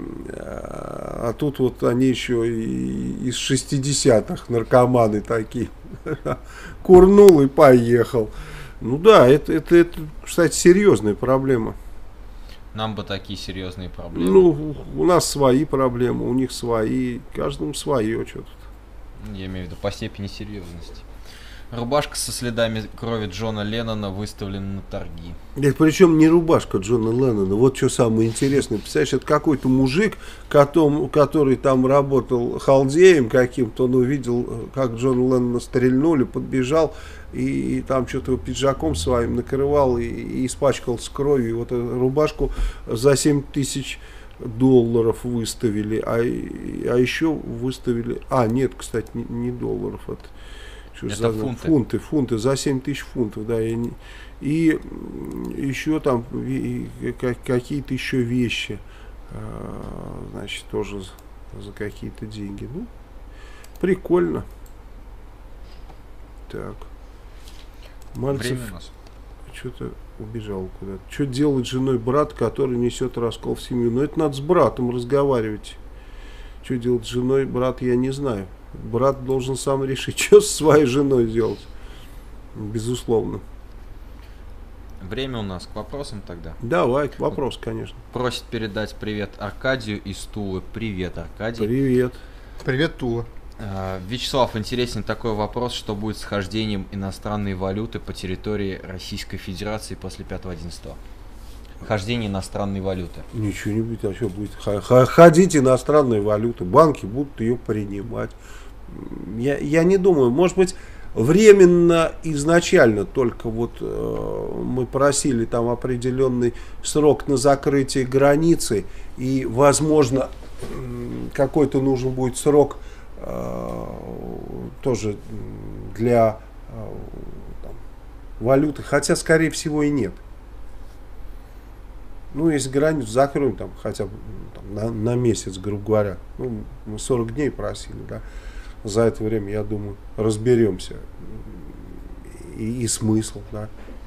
а тут вот они еще и из шестидесятых наркоманы такие. Курнул и поехал. Ну да, это, это, это, кстати, серьезная проблема. Нам бы такие серьезные проблемы. Ну, у нас свои проблемы, у них свои, каждому свое что-то. Я имею в виду по степени серьезности. Рубашка со следами крови Джона Леннона выставлена на торги. Это причем не рубашка Джона Леннона. Вот что самое интересное. Представляешь, это какой-то мужик, который, который там работал халдеем каким-то, он увидел, как Джона Леннона стрельнули, подбежал и, и там что-то пиджаком своим накрывал и, и испачкался кровью. И вот эту рубашку за семь тысяч долларов выставили, а, а еще выставили... А, нет, кстати, не, не долларов, это... Это за, фунты. фунты, фунты, за семь тысяч фунтов, да, и, и еще там и, и, какие-то еще вещи, а, значит, тоже за, за какие-то деньги. Ну, прикольно. Так. Мальцев что-то убежал куда-то. Что делает с женой брат, который несет раскол в семью? Ну, это надо с братом разговаривать. Что делать с женой брат, я не знаю. Брат должен сам решить, что со своей женой делать. Безусловно. время у нас к вопросам тогда. Давай, вопрос, конечно. Просит передать привет Аркадию из Тулы. Привет, Аркадий. Привет. Привет, Тула. А, Вячеслав, интересен такой вопрос, что будет с хождением иностранной валюты по территории Российской Федерации после пятого одиннадцатого? Хождение иностранной валюты. Ничего не будет, а что будет? Ходить иностранные валюты, банки будут ее принимать. Я, я не думаю, может быть, временно изначально только вот э, мы просили там определенный срок на закрытие границы, и, возможно, какой-то нужен будет срок э, тоже для э, там, валюты, хотя, скорее всего, и нет. Ну, если границу закроем, там, хотя бы там, на, на месяц, грубо говоря, ну, мы сорок дней просили, да, за это время, я думаю, разберемся. И, и смысл, да,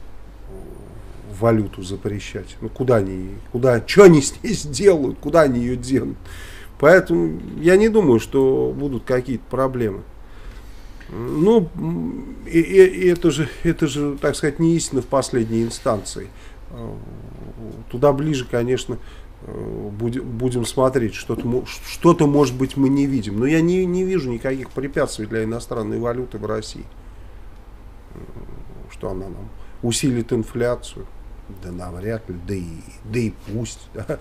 валюту запрещать. Ну, куда они, куда, что они с ней сделают, куда они ее денут. Поэтому я не думаю, что будут какие-то проблемы. Ну, и, и, это же, это же, так сказать, не истина в последней инстанции. Туда ближе, конечно, будем, будем смотреть. Что-то, что-то, может быть, мы не видим. Но я не, не вижу никаких препятствий для иностранной валюты в России. Что она нам усилит инфляцию? Да навряд ли. Да и, да и пусть. Да.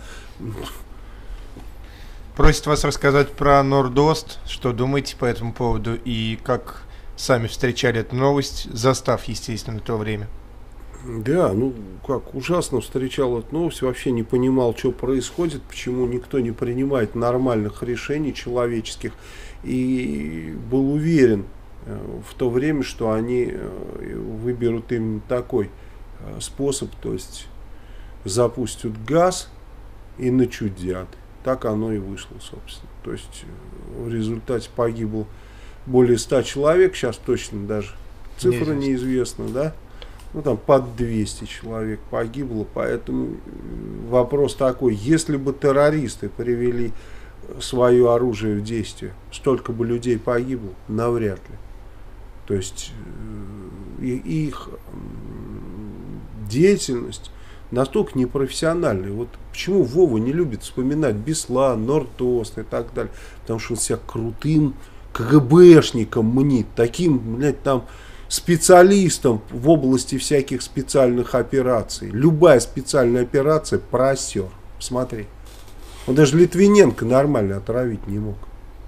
Просит вас рассказать про Нордост, что думаете по этому поводу и как сами встречали эту новость, застав, естественно, то время. Да, ну как, ужасно встречал эту новость, вообще не понимал, что происходит, почему никто не принимает нормальных решений человеческих, и был уверен в то время, что они выберут именно такой способ, то есть запустят газ и начудят. Так оно и вышло, собственно. То есть в результате погибло более ста человек, сейчас точно даже цифра неизвестна, да? Ну, там под двести человек погибло, поэтому вопрос такой, если бы террористы привели свое оружие в действие, столько бы людей погибло? Навряд ли. То есть их деятельность настолько непрофессиональная. Вот почему Вова не любит вспоминать Беслан, Нордост и так далее? Потому что он себя крутым КГБшником мнит, таким, блядь, там специалистом в области всяких специальных операций. Любая специальная операция просер. Смотри. Он даже Литвиненко нормально отравить не мог.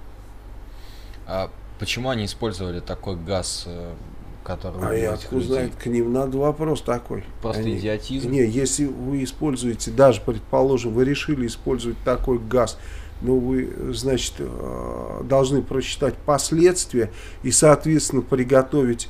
А почему они использовали такой газ, который... А я откуда знает, к ним надо вопрос такой. Просто они... идиотизм? Не, если вы используете, даже, предположим, вы решили использовать такой газ, но вы, значит, должны просчитать последствия и, соответственно, приготовить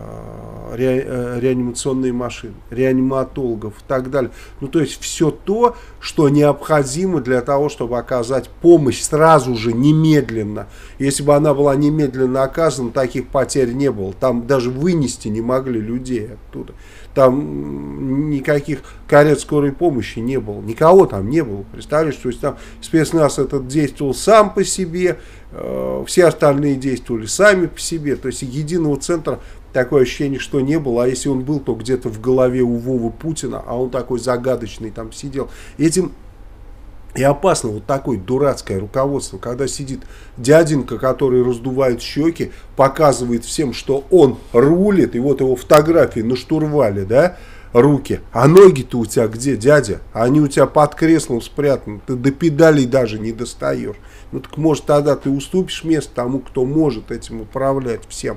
ре, реанимационные машины, реаниматологов и так далее. Ну, то есть, все то, что необходимо для того, чтобы оказать помощь сразу же, немедленно. Если бы она была немедленно оказана, таких потерь не было. Там даже вынести не могли людей оттуда. Там никаких карет скорой помощи не было. Никого там не было. Представляешь, то есть там спецназ этот действовал сам по себе, э, все остальные действовали сами по себе. То есть единого центра такое ощущение, что не было. А если он был, то где-то в голове у Вовы Путина, а он такой загадочный там сидел. Этим и опасно вот такое дурацкое руководство, когда сидит дяденька, который раздувает щеки, показывает всем, что он рулит, и вот его фотографии на штурвале, да, руки, а ноги-то у тебя где, дядя? Они у тебя под креслом спрятаны, ты до педалей даже не достаешь. Ну так может тогда ты уступишь место тому, кто может этим управлять всем.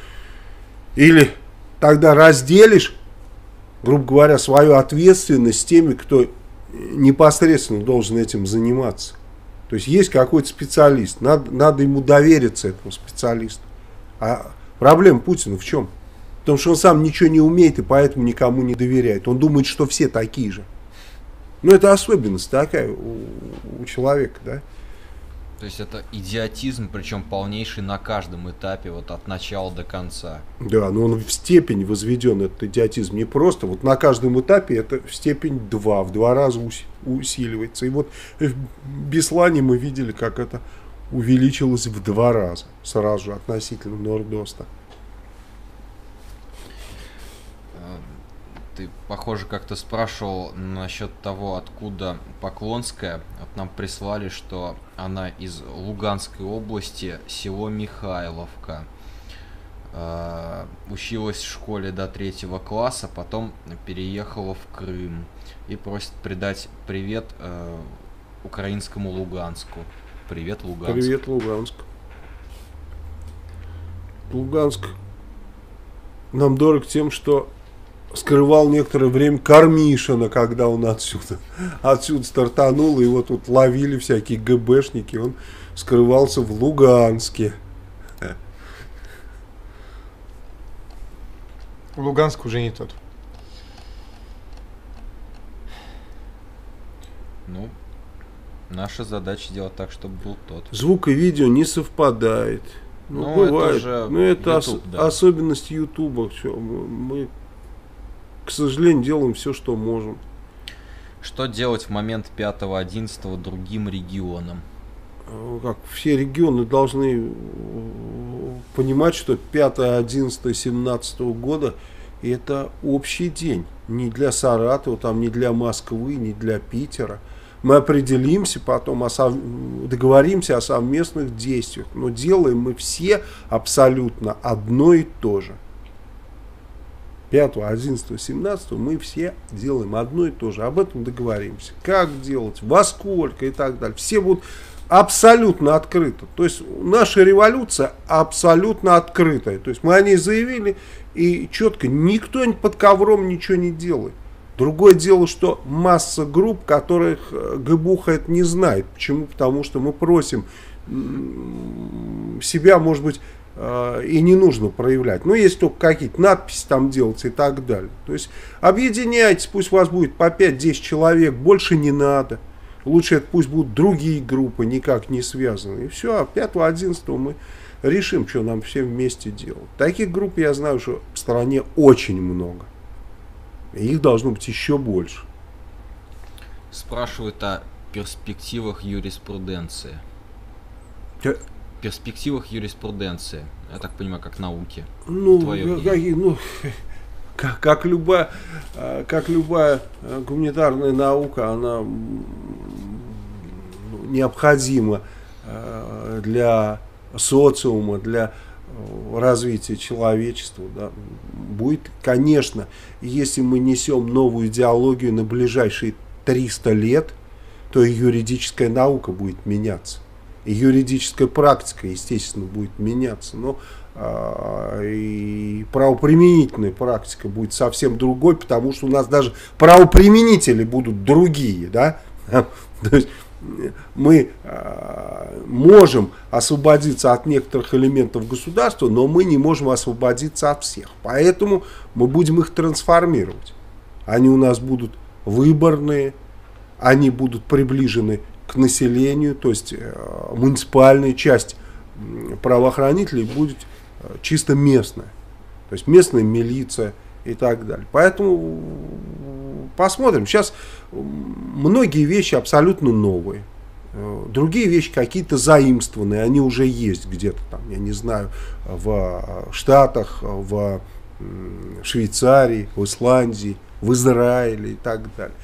Или тогда разделишь, грубо говоря, свою ответственность с теми, кто непосредственно должен этим заниматься. То есть есть какой-то специалист, надо, надо ему довериться, этому специалисту. А проблема Путина в чем? Потому что он сам ничего не умеет и поэтому никому не доверяет. Он думает, что все такие же. Ну это особенность такая у, у человека, да? То есть это идиотизм, причем полнейший на каждом этапе, вот от начала до конца. Да, но он в степень возведен, этот идиотизм, не просто. Вот на каждом этапе это в степень два, в два раза усиливается. И вот в Беслане мы видели, как это увеличилось в два раза сразу же относительно Нордоста. ты, похоже, как-то спрашивал насчет того, откуда Поклонская. Вот нам прислали, что она из Луганской области, село Михайловка. Э, училась в школе до третьего класса, потом переехала в Крым. И просит передать привет э, украинскому Луганску. Привет, Луганск. Привет, Луганск. Луганск нам дорог тем, что скрывал некоторое время Кармишина, когда он отсюда, отсюда стартанул, и его тут ловили всякие ГБшники, он скрывался в Луганске. Луганск уже не тот. Ну, наша задача сделать так, чтобы был тот. Звук и видео не совпадает. Ну, Ну, бывает. это же Но это YouTube, ос- да. особенность Ютуба. Всё, Мы, мы, к сожалению, делаем все, что можем. Что делать в момент пятого одиннадцатого другим регионам? Э, Как все регионы должны э, понимать, что пятое, одиннадцатое, семнадцатого года это общий день. Не для Саратова, там, не для Москвы, не для Питера. Мы определимся потом, о сов... договоримся о совместных действиях, но делаем мы все абсолютно одно и то же. пятого, одиннадцатого, семнадцатого мы все делаем одно и то же. Об этом договоримся. Как делать, во сколько и так далее. Все будут абсолютно открыты. То есть наша революция абсолютно открытая. То есть мы о ней заявили и четко, никто под ковром ничего не делает. Другое дело, что масса групп, которых ГБУХа это не знает. Почему? Потому что мы просим себя, может быть, и не нужно проявлять. Но есть только какие-то надписи там делать и так далее. То есть объединяйтесь, пусть у вас будет по пять-десять человек, больше не надо. Лучше это пусть будут другие группы, никак не связанные. И все, а пятого-одиннадцатого мы решим, что нам всем вместе делать. Таких групп, я знаю, что в стране очень много. И их должно быть еще больше. Спрашивают о перспективах юриспруденции. Я- Перспективах юриспруденции. Я так понимаю, как науки. Ну, Твое мнение. какие, ну как, как, любая, э, как любая э, гуманитарная наука, она м, ну, необходима э, для социума, для э, развития человечества. Да. Будет, конечно, если мы несем новую идеологию на ближайшие триста лет, то и юридическая наука будет меняться. И юридическая практика, естественно, будет меняться. Но а, и правоприменительная практика будет совсем другой, потому что у нас даже правоприменители будут другие. Да? То есть мы а, можем освободиться от некоторых элементов государства, но мы не можем освободиться от всех. Поэтому мы будем их трансформировать. Они у нас будут выборные, они будут приближены к населению, то есть э, муниципальная часть э, правоохранителей будет э, чисто местная, то есть местная милиция и так далее. Поэтому посмотрим. Сейчас многие вещи абсолютно новые, э, другие вещи какие-то заимствованные, они уже есть где-то там, я не знаю, в Штатах, в э, Швейцарии, в Исландии, в Израиле и так далее.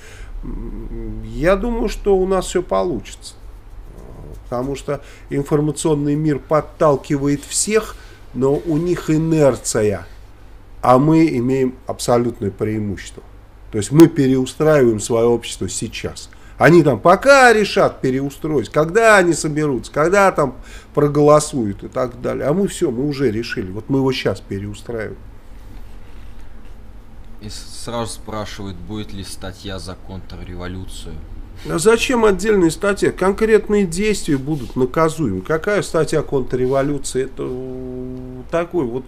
Я думаю, что у нас все получится, потому что информационный мир подталкивает всех, но у них инерция, а мы имеем абсолютное преимущество. То есть мы переустраиваем свое общество сейчас. Они там пока решат переустроить, когда они соберутся, когда там проголосуют и так далее. А мы все, мы уже решили, вот мы его сейчас переустраиваем. И сразу спрашивают, будет ли статья за контрреволюцию. А зачем отдельные статьи? Конкретные действия будут наказуемы. Какая статья контрреволюции? Это такой вот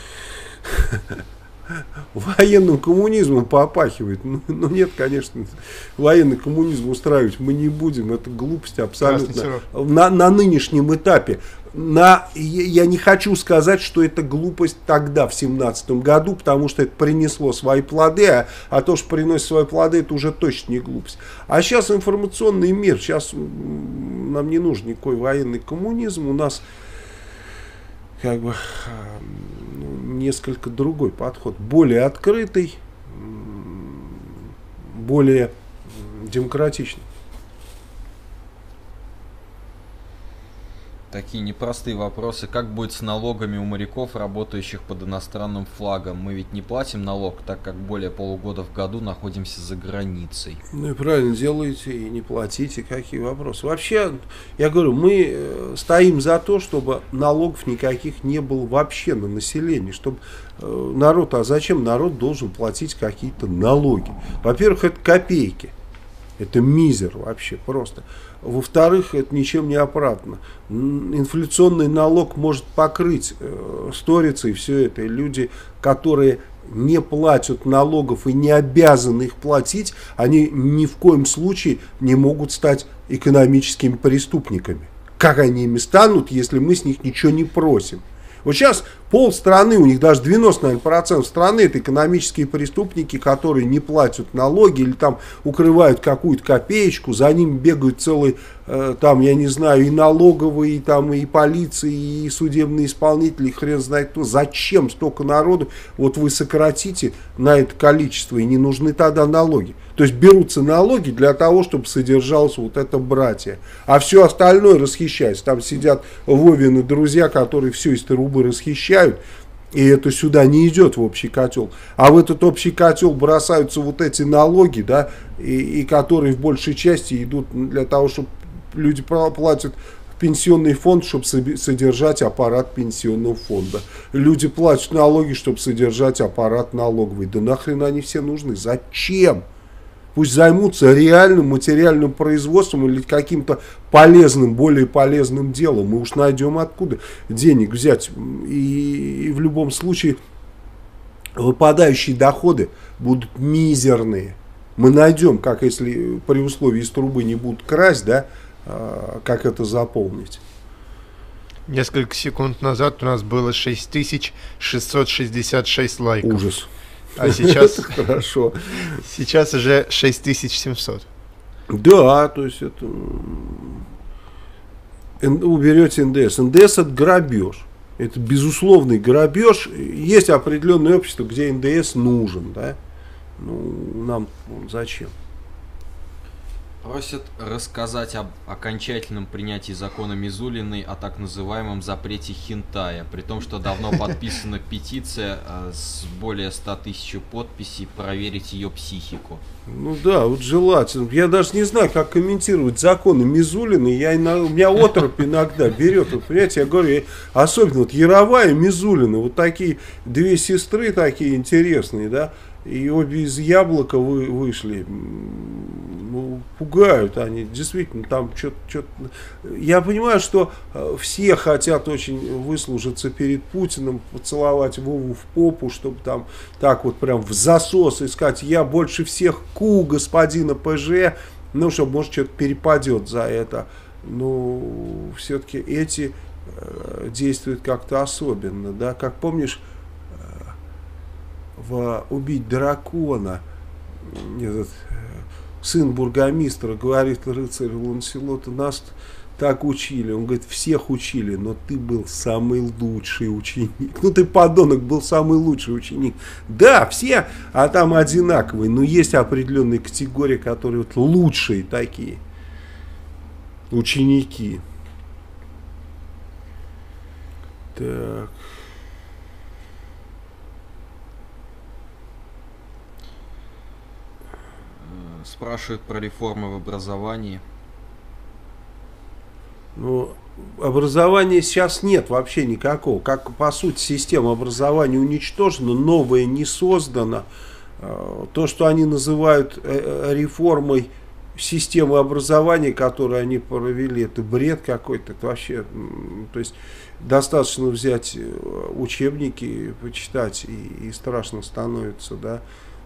военным коммунизмом попахивает. Ну, ну нет, конечно, военный коммунизм устраивать мы не будем. Это глупость абсолютно. На, на нынешнем этапе. На, я не хочу сказать, что это глупость тогда, в семнадцатом году, потому что это принесло свои плоды, а, а то, что приносит свои плоды, это уже точно не глупость. А сейчас информационный мир, сейчас нам не нужен никакой военный коммунизм, у нас как бы ну, несколько другой подход, более открытый, более демократичным. Такие непростые вопросы. Как будет с налогами у моряков, работающих под иностранным флагом? Мы ведь не платим налог, так как более полугода в году находимся за границей. Ну и правильно делаете, и не платите. Какие вопросы? Вообще, я говорю, мы стоим за то, чтобы налогов никаких не было вообще на население. Чтобы народ, а зачем народ должен платить какие-то налоги? Во-первых, это копейки. Это мизер вообще просто. Во-вторых, это ничем не оправдано. Инфляционный налог может покрыть э, сторицей и все это. И люди, которые не платят налогов и не обязаны их платить, они ни в коем случае не могут стать экономическими преступниками. Как они ими станут, если мы с них ничего не просим? Вот сейчас полстраны, у них даже девяносто, наверное, процентов страны это экономические преступники, которые не платят налоги или там укрывают какую-то копеечку, за ними бегают целые, э, там, я не знаю, и налоговые, и, там, и полиции, и судебные исполнители, и хрен знает кто. Зачем столько народу? Вот вы сократите на это количество, и не нужны тогда налоги. То есть берутся налоги для того, чтобы содержалось вот это братья. А все остальное расхищается. Там сидят Вовины друзья, которые все из трубы расхищают. И это сюда не идет в общий котел. А в этот общий котел бросаются вот эти налоги, да, и, и которые в большей части идут для того, чтобы люди платят в пенсионный фонд, чтобы содержать аппарат пенсионного фонда. Люди платят налоги, чтобы содержать аппарат налоговый. Да нахрен они все нужны? Зачем? Пусть займутся реальным материальным производством или каким-то полезным, более полезным делом. Мы уж найдем откуда денег взять. И, и в любом случае выпадающие доходы будут мизерные. Мы найдем, как если при условии из трубы не будут красть, да, как это заполнить. Несколько секунд назад у нас было шесть тысяч шестьсот шестьдесят шесть лайков. Ужас. А сейчас, хорошо. Сейчас уже шесть тысяч семьсот. Да, то есть это уберете эн дэ эс. эн дэ эс это грабеж. Это безусловный грабеж. Есть определенное общество, где эн дэ эс нужен, да? Ну, нам зачем? Просят рассказать об окончательном принятии закона Мизулиной о так называемом запрете хентая, при том, что давно подписана петиция с более ста тысяч подписей, проверить ее психику. Ну да, вот желательно. Я даже не знаю, как комментировать законы Мизулиной. Я, у меня отрубь иногда берет. Вот, понимаете, я говорю, особенно вот Яровая и Мизулина, вот такие две сестры такие интересные, да, и обе из Яблока вы, вышли. Ну, пугают они, действительно, там что-то... Я понимаю, что все хотят очень выслужиться перед Путиным, поцеловать Вову в попу, чтобы там так вот прям в засос искать. Я больше всех ку господина пэ жэ, ну, чтобы, может, что-то перепадет за это. Но все-таки эти э, действуют как-то особенно, да, как помнишь, э, в «Убить дракона» этот... сын бургомистра говорит рыцарю Ланселота: нас так учили. Он говорит: всех учили, но ты был самый лучший ученик. Ну ты, подонок, был самый лучший ученик. Да, все, а там одинаковые. Но есть определенные категории, которые вот лучшие такие ученики. Так. Спрашивают про реформы в образовании. Ну, образования сейчас нет вообще никакого. Как, по сути, система образования уничтожена, новая не создана. То, что они называют реформой системы образования, которую они провели, это бред какой-то. Это вообще, то есть, достаточно взять учебники, почитать, и, и страшно становится, да.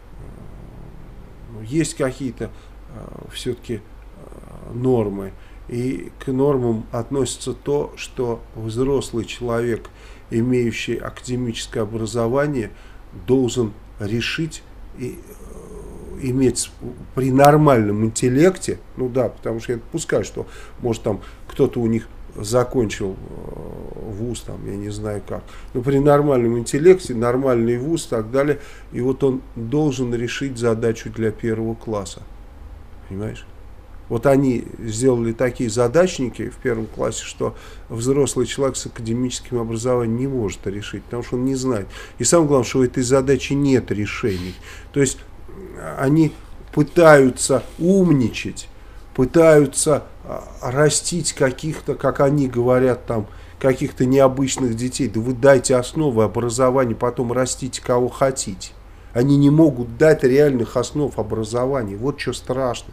Есть какие-то э, все-таки э, нормы, и к нормам относится то, что взрослый человек, имеющий академическое образование, должен решить и э, иметь при нормальном интеллекте, ну да, потому что я допускаю, что может там кто-то у них закончил вуз, там, я не знаю как, но при нормальном интеллекте, нормальный вуз и так далее, и вот он должен решить задачу для первого класса. Понимаешь? Вот они сделали такие задачники в первом классе, что взрослый человек с академическим образованием не может решить, потому что он не знает. И самое главное, что у этой задачи нет решений. То есть они пытаются умничать, пытаются растить каких-то, как они говорят, там, каких-то необычных детей. Да вы дайте основы образования, потом растите кого хотите. Они не могут дать реальных основ образования. Вот что страшно.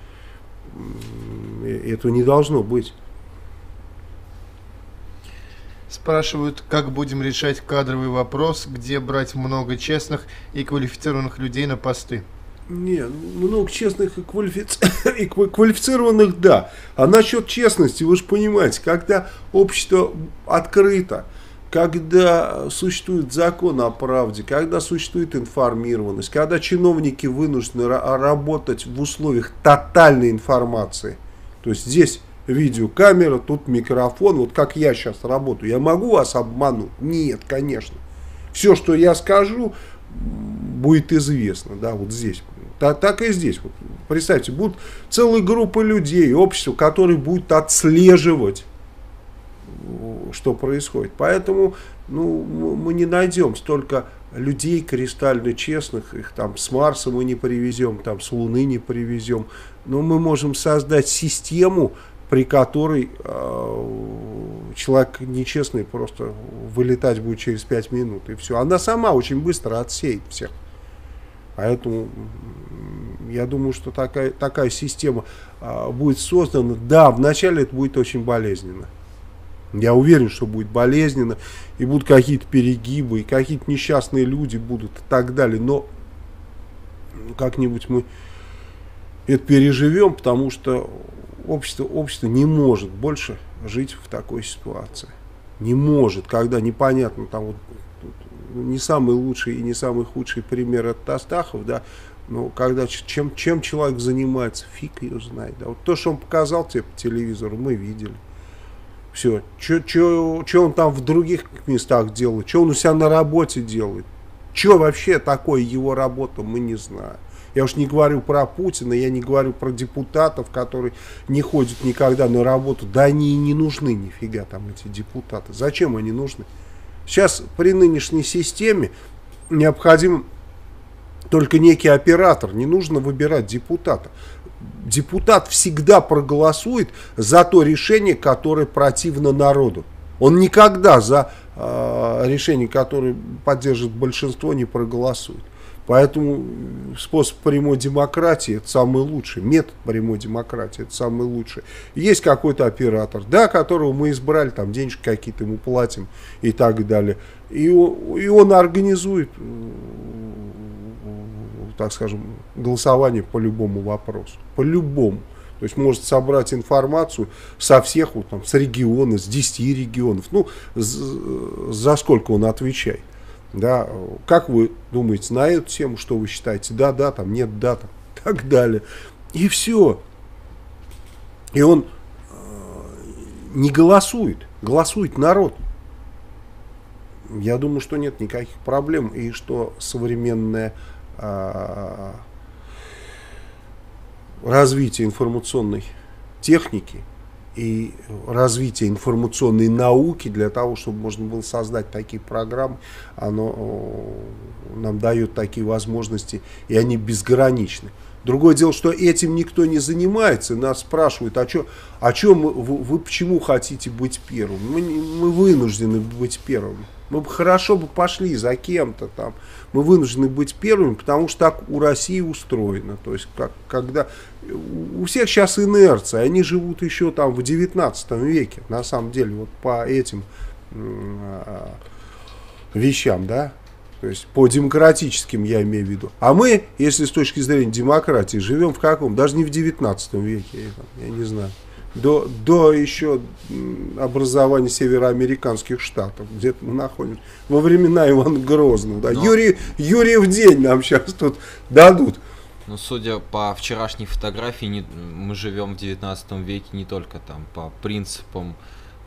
Это не должно быть. Спрашивают, как будем решать кадровый вопрос, где брать много честных и квалифицированных людей на посты. Не, много честных и, квалифици... и квалифицированных, да. А насчет честности, вы же понимаете, когда общество открыто, когда существует закон о правде, когда существует информированность, когда чиновники вынуждены работать в условиях тотальной информации, то есть здесь видеокамера, тут микрофон, вот как я сейчас работаю, я могу вас обмануть? Нет, конечно. Все, что я скажу, будет известно, да, вот здесь. Так, так и здесь. Вот, представьте, будут целые группы людей, общество, которые будут отслеживать, что происходит. Поэтому ну, мы не найдем столько людей кристально честных, их там с Марса мы не привезем, там с Луны не привезем, но мы можем создать систему, при которой э, человек нечестный просто вылетать будет через пять минут, и все. Она сама очень быстро отсеет всех. Поэтому я думаю, что такая, такая система э, будет создана. Да, вначале это будет очень болезненно. Я уверен, что будет болезненно, и будут какие-то перегибы, и какие-то несчастные люди будут, и так далее. Но как-нибудь мы это переживем, потому что общество, общество не может больше жить в такой ситуации. Не может, когда непонятно, там вот, не самый лучший и не самый худший пример это Астахов, да, но когда чем, чем человек занимается, фиг ее знает. Да. Вот то, что он показал тебе по телевизору, мы видели. Все, что он там в других местах делает, что он у себя на работе делает, что вообще такое его работа, мы не знаем. Я уж не говорю про Путина, я не говорю про депутатов, которые не ходят никогда на работу. Да они и не нужны нифига там эти депутаты. Зачем они нужны? Сейчас при нынешней системе необходим только некий оператор, не нужно выбирать депутата. Депутат всегда проголосует за то решение, которое противно народу. Он никогда за э, решение, которое поддержит большинство, не проголосует. Поэтому способ прямой демократии — это самый лучший. Метод прямой демократии — это самый лучший. Есть какой-то оператор, да, которого мы избрали, там денежки какие-то ему платим и так далее. И, и он организует, так скажем, голосование по любому вопросу. По любому. То есть может собрать информацию со всех, вот, там, с региона, с десяти регионов. Ну, за, за сколько он отвечает. Да, как вы думаете на эту тему, что вы считаете? Да, да, там нет, да, там, так далее. И все. И он э, не голосует, голосует народ. Я думаю, что нет никаких проблем, и что современное э, развитие информационной техники и развитие информационной науки для того, чтобы можно было создать такие программы, оно нам дает такие возможности, и они безграничны. Другое дело, что этим никто не занимается, нас спрашивают, а что, а чё мы, вы, вы почему хотите быть первым? Мы, мы вынуждены быть первыми. Мы бы хорошо бы пошли за кем-то там. Мы вынуждены быть первыми, потому что так у России устроено. То есть, как, когда у всех сейчас инерция, они живут еще там в девятнадцатом веке, на самом деле, вот по этим э, вещам, да. То есть по демократическим я имею в виду. А мы, если с точки зрения демократии, живем в каком? Даже не в девятнадцатом веке, я, я не знаю. До, до еще образования североамериканских штатов, где-то мы находимся. Во времена Ивана Грозного. Да. Но... Юрий, Юрьев день нам сейчас тут дадут. Ну, судя по вчерашней фотографии, не, мы живем в девятнадцатом веке не только там по принципам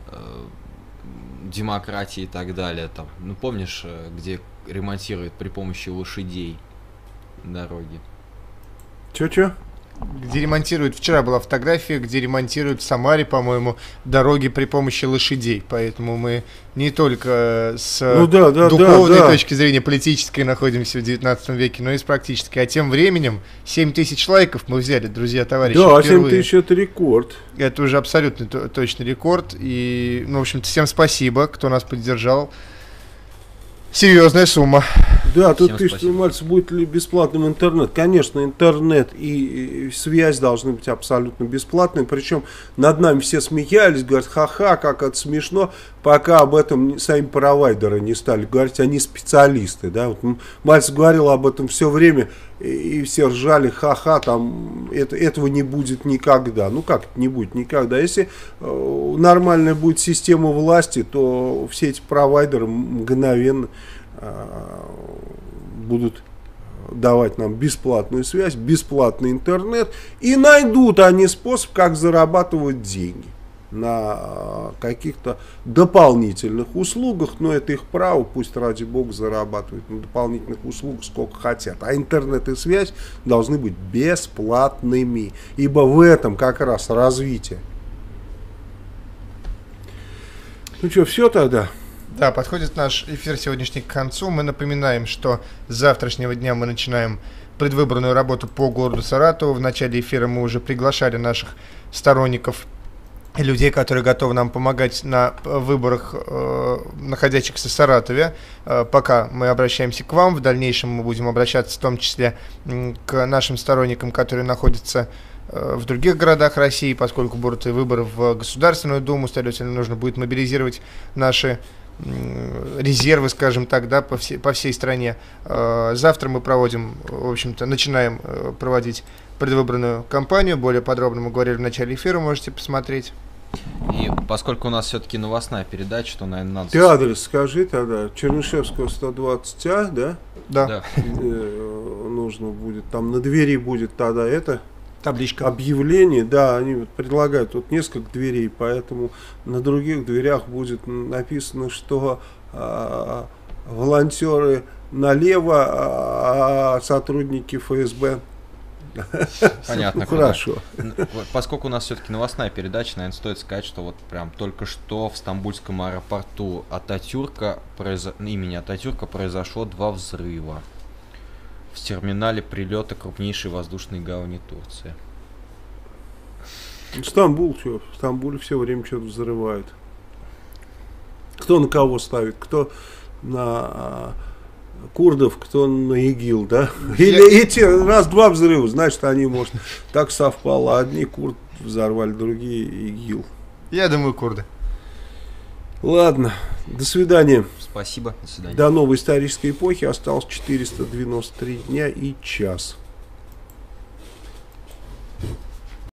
демократии и так далее. Там, ну, помнишь, где ремонтируют при помощи лошадей дороги? Чё-чё? Где ремонтируют, вчера была фотография, где ремонтируют в Самаре, по-моему, дороги при помощи лошадей. Поэтому мы не только с ну, да, да, духовной да, да. точки зрения политической находимся в девятнадцатом веке, но и с практической. А тем временем семь тысяч лайков мы взяли, друзья, товарищи. Да, впервые. семь тысяч это рекорд. Это уже абсолютно то- точный рекорд. И, ну, в общем-то, всем спасибо, кто нас поддержал. Серьезная сумма. Да, тут Всем пишет, спасибо. Мальцев, будет ли бесплатным интернет. Конечно, интернет и, и связь должны быть абсолютно бесплатными. Причем над нами все смеялись, говорят, ха-ха, как это смешно, пока об этом сами провайдеры не стали говорить, они специалисты. Да? Вот Мальцев говорил об этом все время, и, и все ржали, ха-ха, там это, этого не будет никогда. Ну как это не будет никогда? Если э, нормальная будет система власти, то все эти провайдеры мгновенно будут давать нам бесплатную связь, бесплатный интернет, и найдут они способ, как зарабатывать деньги на каких-то дополнительных услугах, но это их право, пусть ради бога зарабатывают на дополнительных услугах сколько хотят, а интернет и связь должны быть бесплатными, ибо в этом как раз развитие. Ну что, все тогда? Да, подходит наш эфир сегодняшний к концу. Мы напоминаем, что с завтрашнего дня мы начинаем предвыборную работу по городу Саратову. В начале эфира мы уже приглашали наших сторонников, людей, которые готовы нам помогать на выборах, э, находящихся в Саратове. Э, пока мы обращаемся к вам, в дальнейшем мы будем обращаться в том числе э, к нашим сторонникам, которые находятся э, в других городах России, поскольку будут и выборы в Государственную Думу, следовательно, нужно будет мобилизировать наши резервы, скажем так, да, по всей, по всей стране. Завтра мы проводим, в общем-то, начинаем проводить предвыборную кампанию. Более подробно мы говорили в начале эфира, можете посмотреть. И поскольку у нас все-таки новостная передача, то, наверное, надо... Ты адрес скажи тогда. Чернышевского сто двадцать А, да? Да. Да. Э, нужно будет, там на двери будет тогда это... Табличка. Объявление, да, они предлагают тут несколько дверей, поэтому на других дверях будет написано, что э, волонтеры налево, а сотрудники эф эс бэ. Понятно. Ну, хорошо. Поскольку у нас все-таки новостная передача, наверное, стоит сказать, что вот прям только что в Стамбульском аэропорту Ататюрка, произо... имени Ататюрка произошло два взрыва. В терминале прилета крупнейшей воздушной гавани Турции. Стамбул, что? В Стамбуле все время что-то взрывают. Кто на кого ставит? Кто на курдов, кто на ИГИЛ, да? Или эти раз-два взрыва, значит, они, может, так совпало. Одни курд взорвали, другие ИГИЛ. Я думаю, курды. Ладно, до свидания. Спасибо, до свидания. До новой исторической эпохи осталось четыреста девяносто три дня и час.